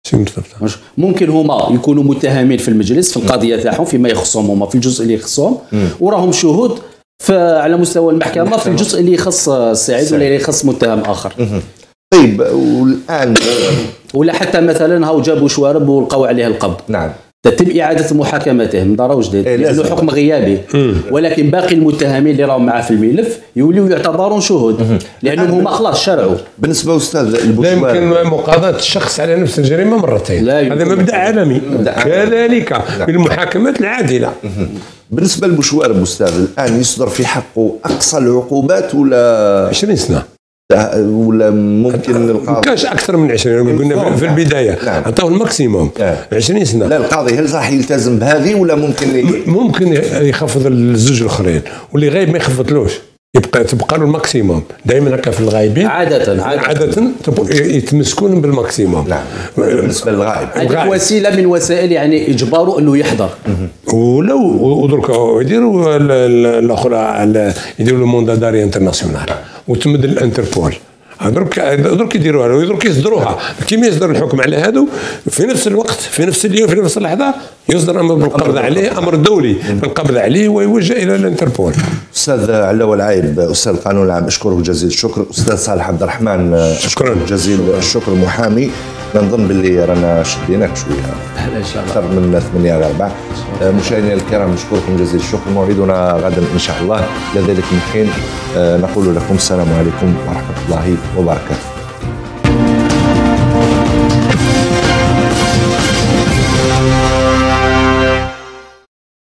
ممكن هما يكونوا متهمين في المجلس في القضيه تاعهم فيما يخصهم هما في الجزء اللي يخصهم وراهم شهود على مستوى المحكمه في الجزء اللي يخص السعيد ولا اللي يخص متهم اخر. طيب والان ولا حتى مثلا هاو جابوا شوارب ولقوا عليه القبض نعم تتم اعاده محاكمته من دار جديد إيه لانه حكم غيابي ولكن باقي المتهمين اللي راهم معاه في الملف يوليوا يعتبرون شهود لانهم هما خلاص شرعوا. بالنسبه استاذ لا يمكن مقاضاه الشخص على نفس الجريمه مرتين هذا مبدا عالمي كذلك بالمحاكمات العادله. بالنسبه للبشوارب استاذ الان يصدر في حقه اقصى العقوبات ولا عشرين سنه ولا ممكن القاضي ما كانش اكثر من عشرين قلنا في البدايه نعم. عطاو الماكسيموم نعم. عشرين سنه. لا القاضي هل راح يلتزم بهذه ولا ممكن ممكن يخفض الزوج الاخرين واللي غايب ما يخفضلوش يبقى تبقى له الماكسيموم دائما هكا في الغايبين عاده عاده, عادة يتمسكون بالماكسيموم. نعم بالنسبه للغائب هذه وسيله من وسائل يعني اجباره انه يحضر. ولو ودرك يديروا الاخرى يديروا له موندا داري انترناسيونال وتمد الانتربول درك درك يديروها ودرك يصدروها كيما يصدر الحكم على هذو في نفس الوقت في نفس اليوم في نفس اللحظه يصدر امر بالقبض عليه امر دولي بالقبض عليه ويوجه الى الانتربول. استاذ علاوه العايب استاذ القانون العام اشكرك جزيل الشكر. استاذ صالح عبد الرحمن شكرا جزيل الشكر محامي. نظن باللي رانا شديناك شويه ان شاء الله اكثر من ثمانية على أربعة. مشاهدينا الكرام نشكركم جزيل الشكر. موعدنا غدا ان شاء الله. لذلك من حين نقول لكم السلام عليكم ورحمه الله وبركاته.